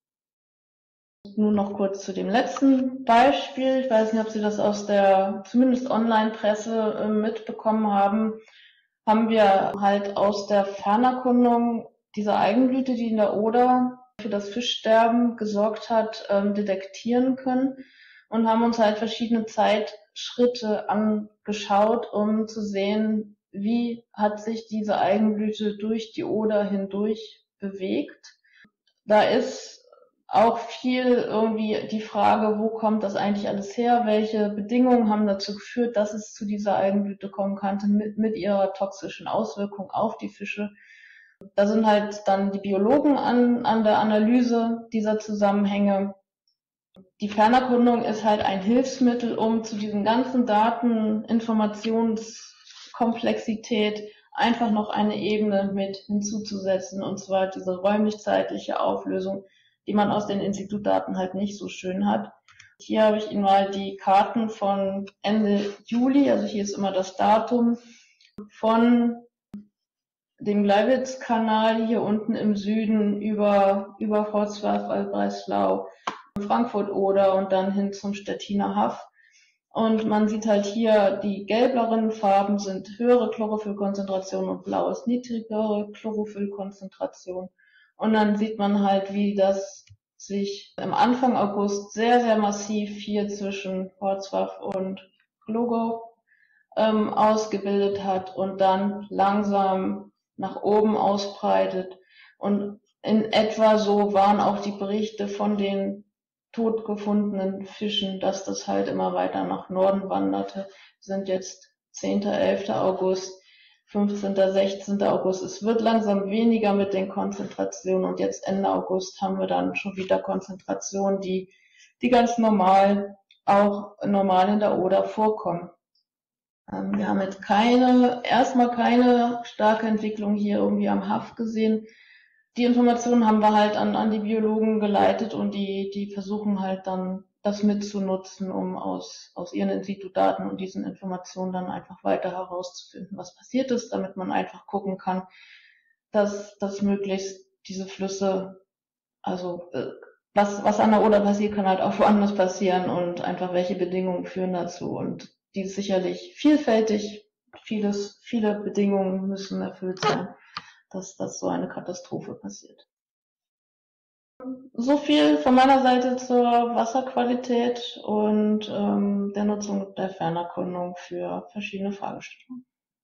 Nur noch kurz zu dem letzten Beispiel. Ich weiß nicht, ob Sie das aus der zumindest Online-Presse mitbekommen haben. Haben wir halt aus der Fernerkundung diese Algenblüte, die in der Oder für das Fischsterben gesorgt hat, detektieren können und haben uns halt verschiedene Zeitschritte angeschaut, um zu sehen, wie hat sich diese Algenblüte durch die Oder hindurch bewegt. Da ist auch viel irgendwie die Frage, wo kommt das eigentlich alles her? Welche Bedingungen haben dazu geführt, dass es zu dieser Algenblüte kommen konnte mit ihrer toxischen Auswirkung auf die Fische? Da sind halt dann die Biologen an der Analyse dieser Zusammenhänge. Die Fernerkundung ist halt ein Hilfsmittel, um zu diesen ganzen Daten, Informationskomplexität einfach noch eine Ebene mit hinzuzusetzen, und zwar diese räumlich-zeitliche Auflösung, die man aus den Institutdaten halt nicht so schön hat. Hier habe ich Ihnen mal die Karten von Ende Juli, also hier ist immer das Datum, von dem Gleiwitz-Kanal hier unten im Süden über Wrocław, Breslau, Frankfurt-Oder und dann hin zum Stettiner Haff. Und man sieht halt hier, die gelbleren Farben sind höhere Chlorophyllkonzentration und blau ist niedrigere Chlorophyllkonzentration. Und dann sieht man halt, wie das sich im Anfang August sehr, sehr massiv hier zwischen Wrocław und Glogow ausgebildet hat und dann langsam nach oben ausbreitet. Und in etwa so waren auch die Berichte von den tot gefundenen Fischen, dass das halt immer weiter nach Norden wanderte. Wir sind jetzt 10., 11. August, 15., 16. August. Es wird langsam weniger mit den Konzentrationen und jetzt Ende August haben wir dann schon wieder Konzentrationen, die ganz normal, auch normal in der Oder vorkommen. Wir haben jetzt erstmal keine starke Entwicklung hier irgendwie am Haff gesehen. Die Informationen haben wir halt an die Biologen geleitet und die versuchen halt dann das mitzunutzen, um aus ihren In-situ-Daten und diesen Informationen dann einfach weiter herauszufinden, was passiert ist, damit man einfach gucken kann, dass möglichst diese Flüsse, also was an der Oder passiert, kann halt auch woanders passieren und einfach welche Bedingungen führen dazu. Und die ist sicherlich vielfältig, viele Bedingungen müssen erfüllt sein, dass so eine Katastrophe passiert. So viel von meiner Seite zur Wasserqualität und der Nutzung der Fernerkundung für verschiedene Fragestellungen.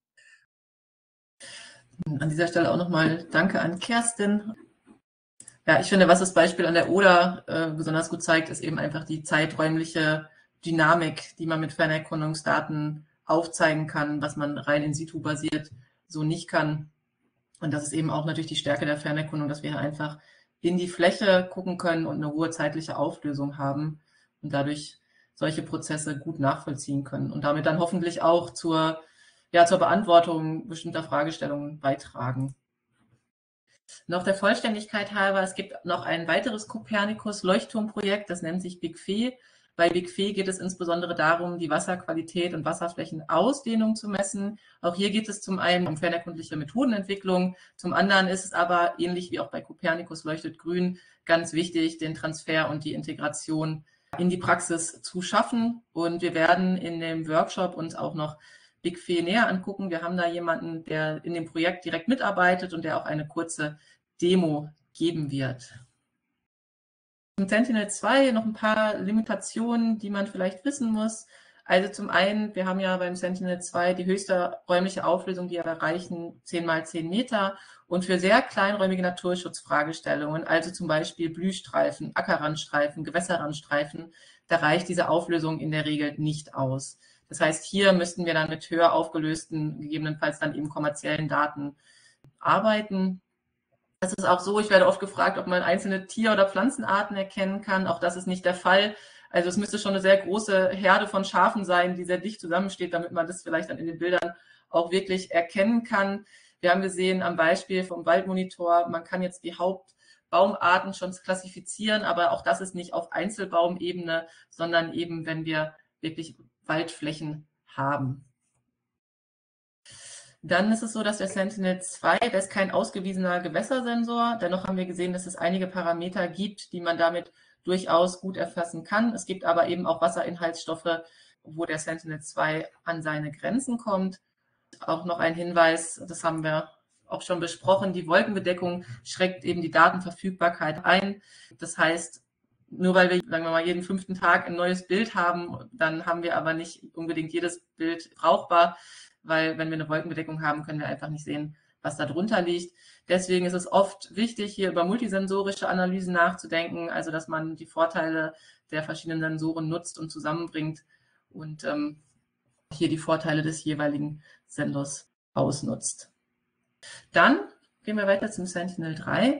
An dieser Stelle auch nochmal Danke an Kerstin. Ja, ich finde, was das Beispiel an der Oder besonders gut zeigt, ist eben einfach die zeiträumliche Dynamik, die man mit Fernerkundungsdaten aufzeigen kann, was man rein in situ basiert so nicht kann. Und das ist eben auch natürlich die Stärke der Fernerkundung, dass wir hier einfach in die Fläche gucken können und eine hohe zeitliche Auflösung haben und dadurch solche Prozesse gut nachvollziehen können und damit dann hoffentlich auch zur Beantwortung bestimmter Fragestellungen beitragen. Noch der Vollständigkeit halber, es gibt noch ein weiteres Copernicus-Leuchtturmprojekt, das nennt sich BigFE. Bei BigFE geht es insbesondere darum, die Wasserqualität und Wasserflächenausdehnung zu messen. Auch hier geht es zum einen um fernerkundliche Methodenentwicklung, zum anderen ist es aber, ähnlich wie auch bei Copernicus leuchtet grün, ganz wichtig, den Transfer und die Integration in die Praxis zu schaffen. Und wir werden in dem Workshop uns auch noch BigFE näher angucken. Wir haben da jemanden, der in dem Projekt direkt mitarbeitet und der auch eine kurze Demo geben wird. Zum Sentinel-2 noch ein paar Limitationen, die man vielleicht wissen muss. Also zum einen, wir haben ja beim Sentinel-2 die höchste räumliche Auflösung, die wir erreichen, 10 mal 10 Meter. Und für sehr kleinräumige Naturschutzfragestellungen, also zum Beispiel Blühstreifen, Ackerrandstreifen, Gewässerrandstreifen, da reicht diese Auflösung in der Regel nicht aus. Das heißt, hier müssten wir dann mit höher aufgelösten, gegebenenfalls dann eben kommerziellen Daten arbeiten. Das ist auch so, ich werde oft gefragt, ob man einzelne Tier- oder Pflanzenarten erkennen kann. Auch das ist nicht der Fall. Also es müsste schon eine sehr große Herde von Schafen sein, die sehr dicht zusammensteht, damit man das vielleicht dann in den Bildern auch wirklich erkennen kann. Wir haben gesehen am Beispiel vom Waldmonitor, man kann jetzt die Baumarten schon klassifizieren, aber auch das ist nicht auf Einzelbaumebene, sondern eben, wenn wir wirklich Waldflächen haben. Dann ist es so, dass der Sentinel-2, der ist kein ausgewiesener Gewässersensor. Dennoch haben wir gesehen, dass es einige Parameter gibt, die man damit durchaus gut erfassen kann. Es gibt aber eben auch Wasserinhaltsstoffe, wo der Sentinel-2 an seine Grenzen kommt. Auch noch ein Hinweis, das haben wir auch schon besprochen, die Wolkenbedeckung schränkt eben die Datenverfügbarkeit ein. Das heißt, nur weil wir, sagen wir mal, jeden 5. Tag ein neues Bild haben, dann haben wir aber nicht unbedingt jedes Bild brauchbar, weil wenn wir eine Wolkenbedeckung haben, können wir einfach nicht sehen, was da drunter liegt. Deswegen ist es oft wichtig, hier über multisensorische Analysen nachzudenken, also dass man die Vorteile der verschiedenen Sensoren nutzt und zusammenbringt und hier die Vorteile des jeweiligen Senders ausnutzt. Dann gehen wir weiter zum Sentinel-3.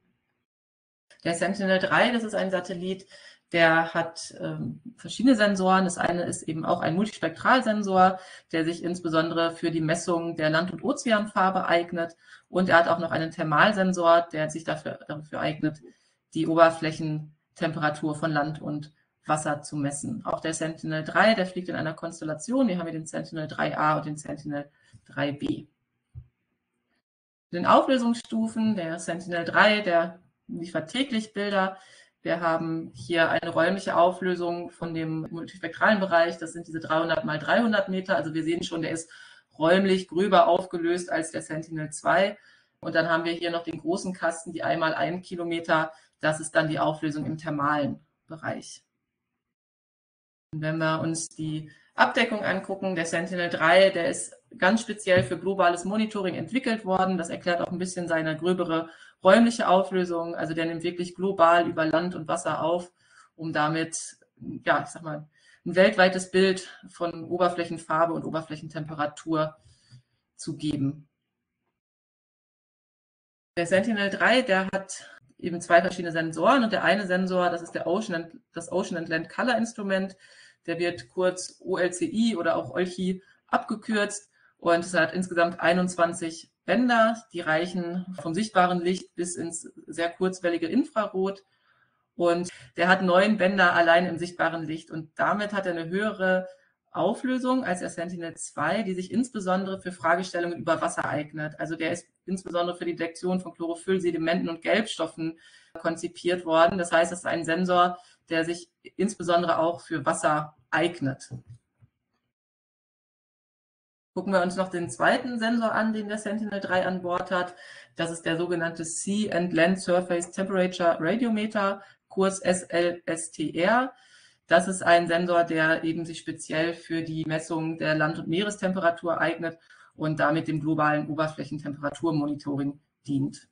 Der Sentinel-3, das ist ein Satellit, der hat verschiedene Sensoren. Das eine ist eben auch ein Multispektralsensor, der sich insbesondere für die Messung der Land- und Ozeanfarbe eignet. Und er hat auch noch einen Thermalsensor, der sich dafür eignet, die Oberflächentemperatur von Land und Wasser zu messen. Auch der Sentinel-3, der fliegt in einer Konstellation. Hier haben wir den Sentinel-3A und den Sentinel-3B. Den Auflösungsstufen, der Sentinel-3, der liefert täglich Bilder. Wir haben hier eine räumliche Auflösung von dem multispektralen Bereich. Das sind diese 300 mal 300 Meter. Also wir sehen schon, der ist räumlich gröber aufgelöst als der Sentinel-2. Und dann haben wir hier noch den großen Kasten, die 1 mal 1 Kilometer. Das ist dann die Auflösung im thermalen Bereich. Und wenn wir uns die Abdeckung angucken, der Sentinel-3, der ist ganz speziell für globales Monitoring entwickelt worden. Das erklärt auch ein bisschen seine gröbere räumliche Auflösung. Also der nimmt wirklich global über Land und Wasser auf, um damit, ja, ich sag mal, ein weltweites Bild von Oberflächenfarbe und Oberflächentemperatur zu geben. Der Sentinel-3, der hat eben 2 verschiedene Sensoren und der eine Sensor, das ist das Ocean and Land Color Instrument, der wird kurz OLCI oder auch OLCI abgekürzt und es hat insgesamt 21 Bänder, die reichen vom sichtbaren Licht bis ins sehr kurzwellige Infrarot und der hat 9 Bänder allein im sichtbaren Licht und damit hat er eine höhere Auflösung als der Sentinel-2, die sich insbesondere für Fragestellungen über Wasser eignet. Also der ist insbesondere für die Detektion von Chlorophyll, Sedimenten und Gelbstoffen konzipiert worden. Das heißt, es ist ein Sensor, der sich insbesondere auch für Wasser eignet. Gucken wir uns noch den zweiten Sensor an, den der Sentinel-3 an Bord hat. Das ist der sogenannte Sea and Land Surface Temperature Radiometer, kurz SLSTR. Das ist ein Sensor, der eben sich speziell für die Messung der Land- und Meerestemperatur eignet und damit dem globalen Oberflächentemperaturmonitoring dient.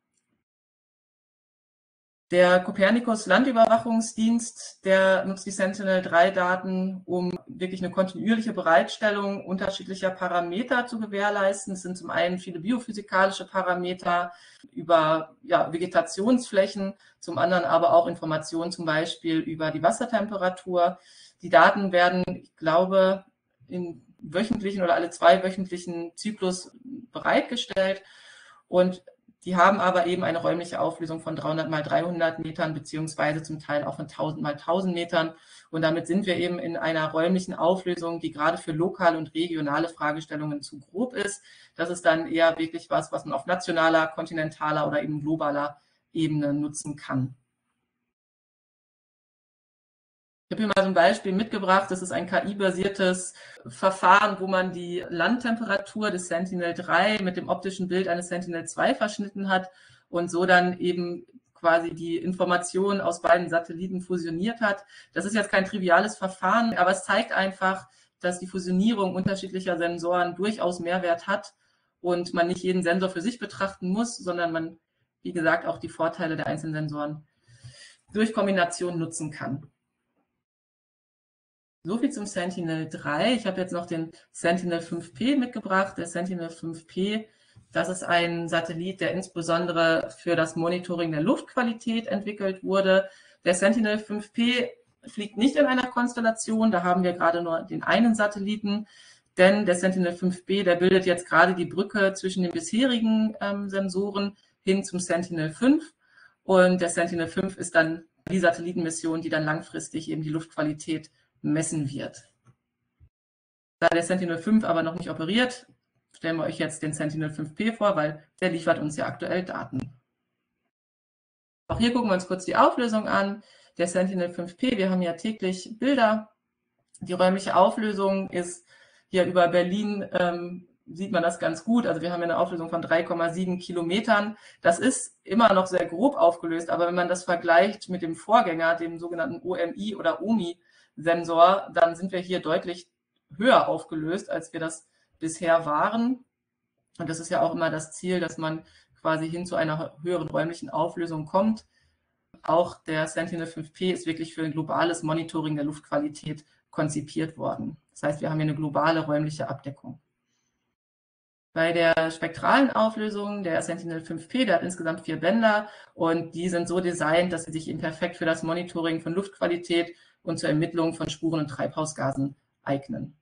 Der Copernicus Landüberwachungsdienst, der nutzt die Sentinel-3-Daten, um wirklich eine kontinuierliche Bereitstellung unterschiedlicher Parameter zu gewährleisten. Es sind zum einen viele biophysikalische Parameter über Vegetationsflächen, zum anderen aber auch Informationen zum Beispiel über die Wassertemperatur. Die Daten werden, ich glaube, in wöchentlichen oder alle 2 wöchentlichen Zyklus bereitgestellt und die haben aber eben eine räumliche Auflösung von 300 mal 300 Metern beziehungsweise zum Teil auch von 1000 mal 1000 Metern. Und damit sind wir eben in einer räumlichen Auflösung, die gerade für lokale und regionale Fragestellungen zu grob ist. Das ist dann eher wirklich was man auf nationaler, kontinentaler oder eben globaler Ebene nutzen kann. Ich habe hier mal so ein Beispiel mitgebracht. Das ist ein KI-basiertes Verfahren, wo man die Landtemperatur des Sentinel-3 mit dem optischen Bild eines Sentinel-2 verschnitten hat und so dann eben quasi die Informationen aus beiden Satelliten fusioniert hat. Das ist jetzt kein triviales Verfahren, aber es zeigt einfach, dass die Fusionierung unterschiedlicher Sensoren durchaus Mehrwert hat und man nicht jeden Sensor für sich betrachten muss, sondern man, wie gesagt, auch die Vorteile der einzelnen Sensoren durch Kombination nutzen kann. Soviel zum Sentinel-3. Ich habe jetzt noch den Sentinel-5P mitgebracht. Der Sentinel-5P, das ist ein Satellit, der insbesondere für das Monitoring der Luftqualität entwickelt wurde. Der Sentinel-5P fliegt nicht in einer Konstellation, da haben wir gerade nur den einen Satelliten, denn der Sentinel-5B, der bildet jetzt gerade die Brücke zwischen den bisherigen Sensoren hin zum Sentinel-5. Und der Sentinel-5 ist dann die Satellitenmission, die dann langfristig eben die Luftqualität messen wird. Da der Sentinel-5 aber noch nicht operiert, stellen wir euch jetzt den Sentinel-5P vor, weil der liefert uns ja aktuell Daten. Auch hier gucken wir uns kurz die Auflösung an. Der Sentinel-5P, wir haben ja täglich Bilder. Die räumliche Auflösung ist hier über Berlin, sieht man das ganz gut. Also wir haben ja eine Auflösung von 3,7 Kilometern. Das ist immer noch sehr grob aufgelöst, aber wenn man das vergleicht mit dem Vorgänger, dem sogenannten OMI oder OMI-Sensor, dann sind wir hier deutlich höher aufgelöst, als wir das bisher waren. Und das ist ja auch immer das Ziel, dass man quasi hin zu einer höheren räumlichen Auflösung kommt. Auch der Sentinel-5P ist wirklich für ein globales Monitoring der Luftqualität konzipiert worden. Das heißt, wir haben hier eine globale räumliche Abdeckung. Bei der spektralen Auflösung, der Sentinel-5P, der hat insgesamt 4 Bänder und die sind so designt, dass sie sich eben perfekt für das Monitoring von Luftqualität und zur Ermittlung von Spuren und Treibhausgasen eignen.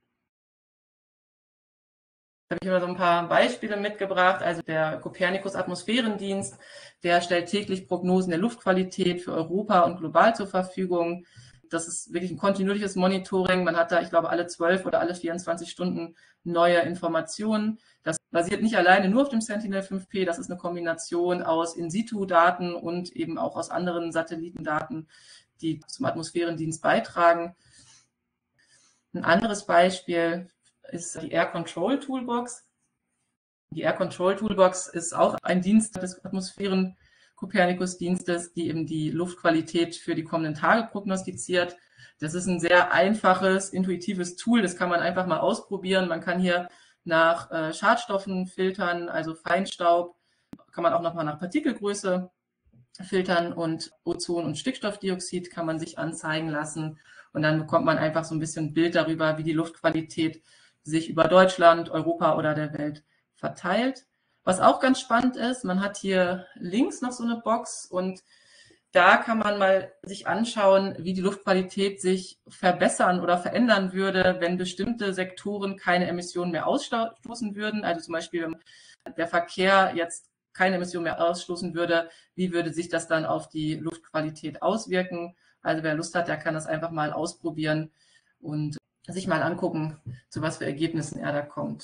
Da habe ich immer so ein paar Beispiele mitgebracht. Also der Copernicus Atmosphärendienst, der stellt täglich Prognosen der Luftqualität für Europa und global zur Verfügung. Das ist wirklich ein kontinuierliches Monitoring. Man hat da, ich glaube, alle 12 oder alle 24 Stunden neue Informationen. Das basiert nicht alleine nur auf dem Sentinel-5P. Das ist eine Kombination aus In-situ-Daten und eben auch aus anderen Satellitendaten, die zum Atmosphärendienst beitragen. Ein anderes Beispiel ist die Air Control Toolbox. Die Air Control Toolbox ist auch ein Dienst des Atmosphären-Copernicus-Dienstes, die eben die Luftqualität für die kommenden Tage prognostiziert. Das ist ein sehr einfaches, intuitives Tool, das kann man einfach mal ausprobieren. Man kann hier nach Schadstoffen filtern, also Feinstaub, kann man auch nochmal nach Partikelgröße filtern und Ozon und Stickstoffdioxid kann man sich anzeigen lassen. Und dann bekommt man einfach so ein bisschen Bild darüber, wie die Luftqualität sich über Deutschland, Europa oder der Welt verteilt. Was auch ganz spannend ist, man hat hier links noch so eine Box und da kann man mal sich anschauen, wie die Luftqualität sich verbessern oder verändern würde, wenn bestimmte Sektoren keine Emissionen mehr ausstoßen würden. Also zum Beispiel, wenn der Verkehr jetzt keine Emissionen mehr ausstoßen würde, wie würde sich das dann auf die Luftqualität auswirken? Also wer Lust hat, der kann das einfach mal ausprobieren und sich mal angucken, zu was für Ergebnissen er da kommt.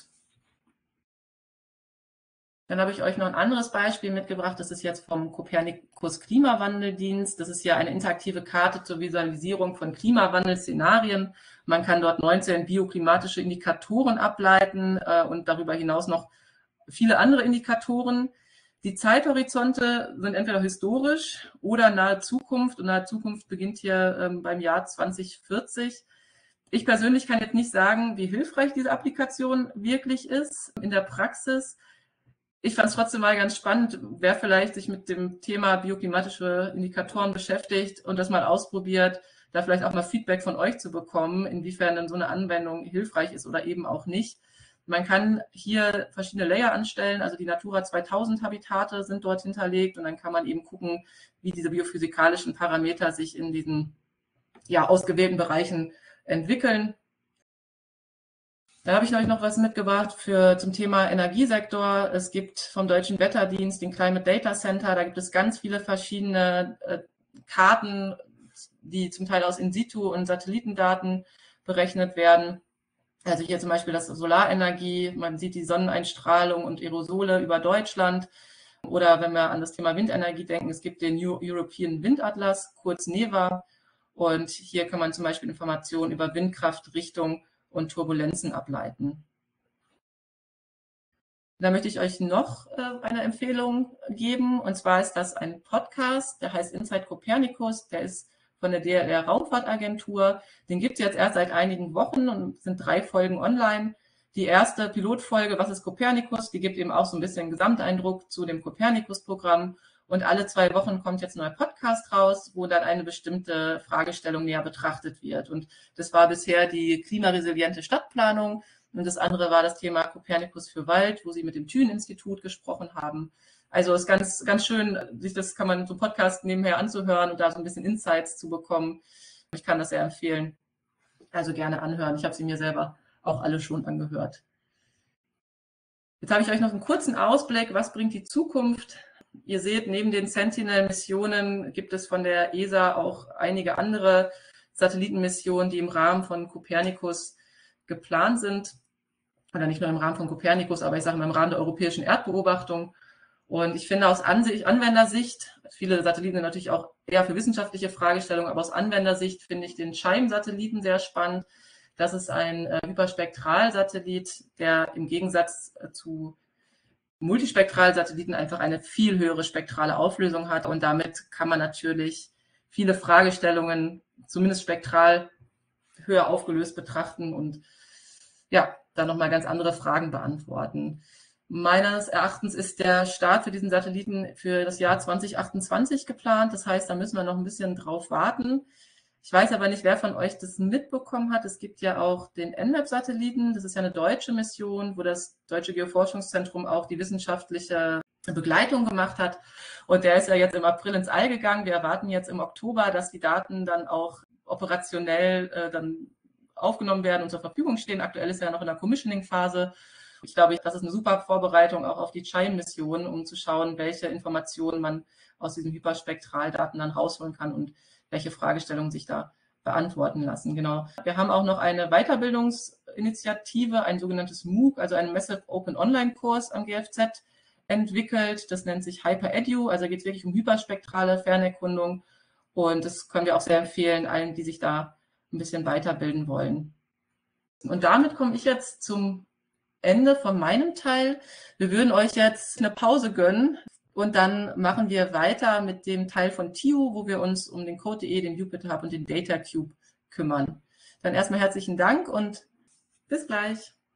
Dann habe ich euch noch ein anderes Beispiel mitgebracht. Das ist jetzt vom Copernicus Klimawandeldienst. Das ist ja eine interaktive Karte zur Visualisierung von Klimawandelszenarien. Man kann dort 19 bioklimatische Indikatoren ableiten und darüber hinaus noch viele andere Indikatoren. Die Zeithorizonte sind entweder historisch oder nahe Zukunft. Und nahe Zukunft beginnt hier beim Jahr 2040. Ich persönlich kann jetzt nicht sagen, wie hilfreich diese Applikation wirklich ist in der Praxis. Ich fand es trotzdem mal ganz spannend, wer vielleicht sich mit dem Thema bioklimatische Indikatoren beschäftigt und das mal ausprobiert, da vielleicht auch mal Feedback von euch zu bekommen, inwiefern dann so eine Anwendung hilfreich ist oder eben auch nicht. Man kann hier verschiedene Layer anstellen, also die Natura 2000 Habitate sind dort hinterlegt und dann kann man eben gucken, wie diese biophysikalischen Parameter sich in diesen ausgewählten Bereichen entwickeln. Da habe ich euch noch was mitgebracht zum Thema Energiesektor. Es gibt vom Deutschen Wetterdienst den Climate Data Center. Da gibt es ganz viele verschiedene Karten, die zum Teil aus In-situ- und Satellitendaten berechnet werden. Also hier zum Beispiel das Solarenergie. Man sieht die Sonneneinstrahlung und Aerosole über Deutschland. Oder wenn wir an das Thema Windenergie denken, es gibt den European Windatlas, kurz NEWA. Und hier kann man zum Beispiel Informationen über Windkraft, Richtung und Turbulenzen ableiten. Da möchte ich euch noch eine Empfehlung geben. Und zwar ist das ein Podcast, der heißt Inside Copernicus. Der ist von der DLR Raumfahrtagentur. Den gibt es jetzt erst seit einigen Wochen und sind 3 Folgen online. Die erste Pilotfolge, was ist Copernicus, die gibt eben auch so ein bisschen Gesamteindruck zu dem Copernicus-Programm. Und alle 2 Wochen kommt jetzt ein neuer Podcast raus, wo dann eine bestimmte Fragestellung näher betrachtet wird. Und das war bisher die klimaresiliente Stadtplanung. Und das andere war das Thema Copernicus für Wald, wo sie mit dem Thün-Institut gesprochen haben. Also es ist ganz, ganz schön, das kann man so einen Podcast nebenher anzuhören und da so ein bisschen Insights zu bekommen. Ich kann das sehr empfehlen. Also gerne anhören. Ich habe sie mir selber auch alle schon angehört. Jetzt habe ich euch noch einen kurzen Ausblick, was bringt die Zukunft Ihr seht, neben den Sentinel-Missionen gibt es von der ESA auch einige andere Satellitenmissionen, die im Rahmen von Copernicus geplant sind. Oder nicht nur im Rahmen von Copernicus, aber ich sage mal im Rahmen der europäischen Erdbeobachtung. Und ich finde aus Anwendersicht, viele Satelliten sind natürlich auch eher für wissenschaftliche Fragestellungen, aber aus Anwendersicht finde ich den CHIME-Satelliten sehr spannend. Das ist ein Hyperspektralsatellit, der im Gegensatz zu Multispektralsatelliten einfach eine viel höhere spektrale Auflösung hat. Und damit kann man natürlich viele Fragestellungen, zumindest spektral, höher aufgelöst betrachten und ja, dann nochmal ganz andere Fragen beantworten. Meines Erachtens ist der Start für diesen Satelliten für das Jahr 2028 geplant. Das heißt, da müssen wir noch ein bisschen drauf warten. Ich weiß aber nicht, wer von euch das mitbekommen hat. Es gibt ja auch den NMAP-Satelliten. Das ist ja eine deutsche Mission, wo das Deutsche Geoforschungszentrum auch die wissenschaftliche Begleitung gemacht hat. Und der ist ja jetzt im April ins All gegangen. Wir erwarten jetzt im Oktober, dass die Daten dann auch operationell dann aufgenommen werden und zur Verfügung stehen. Aktuell ist er ja noch in der Commissioning-Phase. Ich glaube, das ist eine super Vorbereitung auch auf die CHIME-Mission, um zu schauen, welche Informationen man aus diesen Hyperspektraldaten dann rausholen kann und welche Fragestellungen sich da beantworten lassen. Genau. Wir haben auch noch eine Weiterbildungsinitiative, ein sogenanntes MOOC, also einen Massive Open Online Kurs am GFZ entwickelt. Das nennt sich HyperEdu, also geht es wirklich um hyperspektrale Fernerkundung. Und das können wir auch sehr empfehlen, allen, die sich da ein bisschen weiterbilden wollen. Und damit komme ich jetzt zum Ende von meinem Teil. Wir würden euch jetzt eine Pause gönnen und dann machen wir weiter mit dem Teil von TIU, wo wir uns um den Code.de, den Jupyter Hub und den Data Cube kümmern. Dann erstmal herzlichen Dank und bis gleich.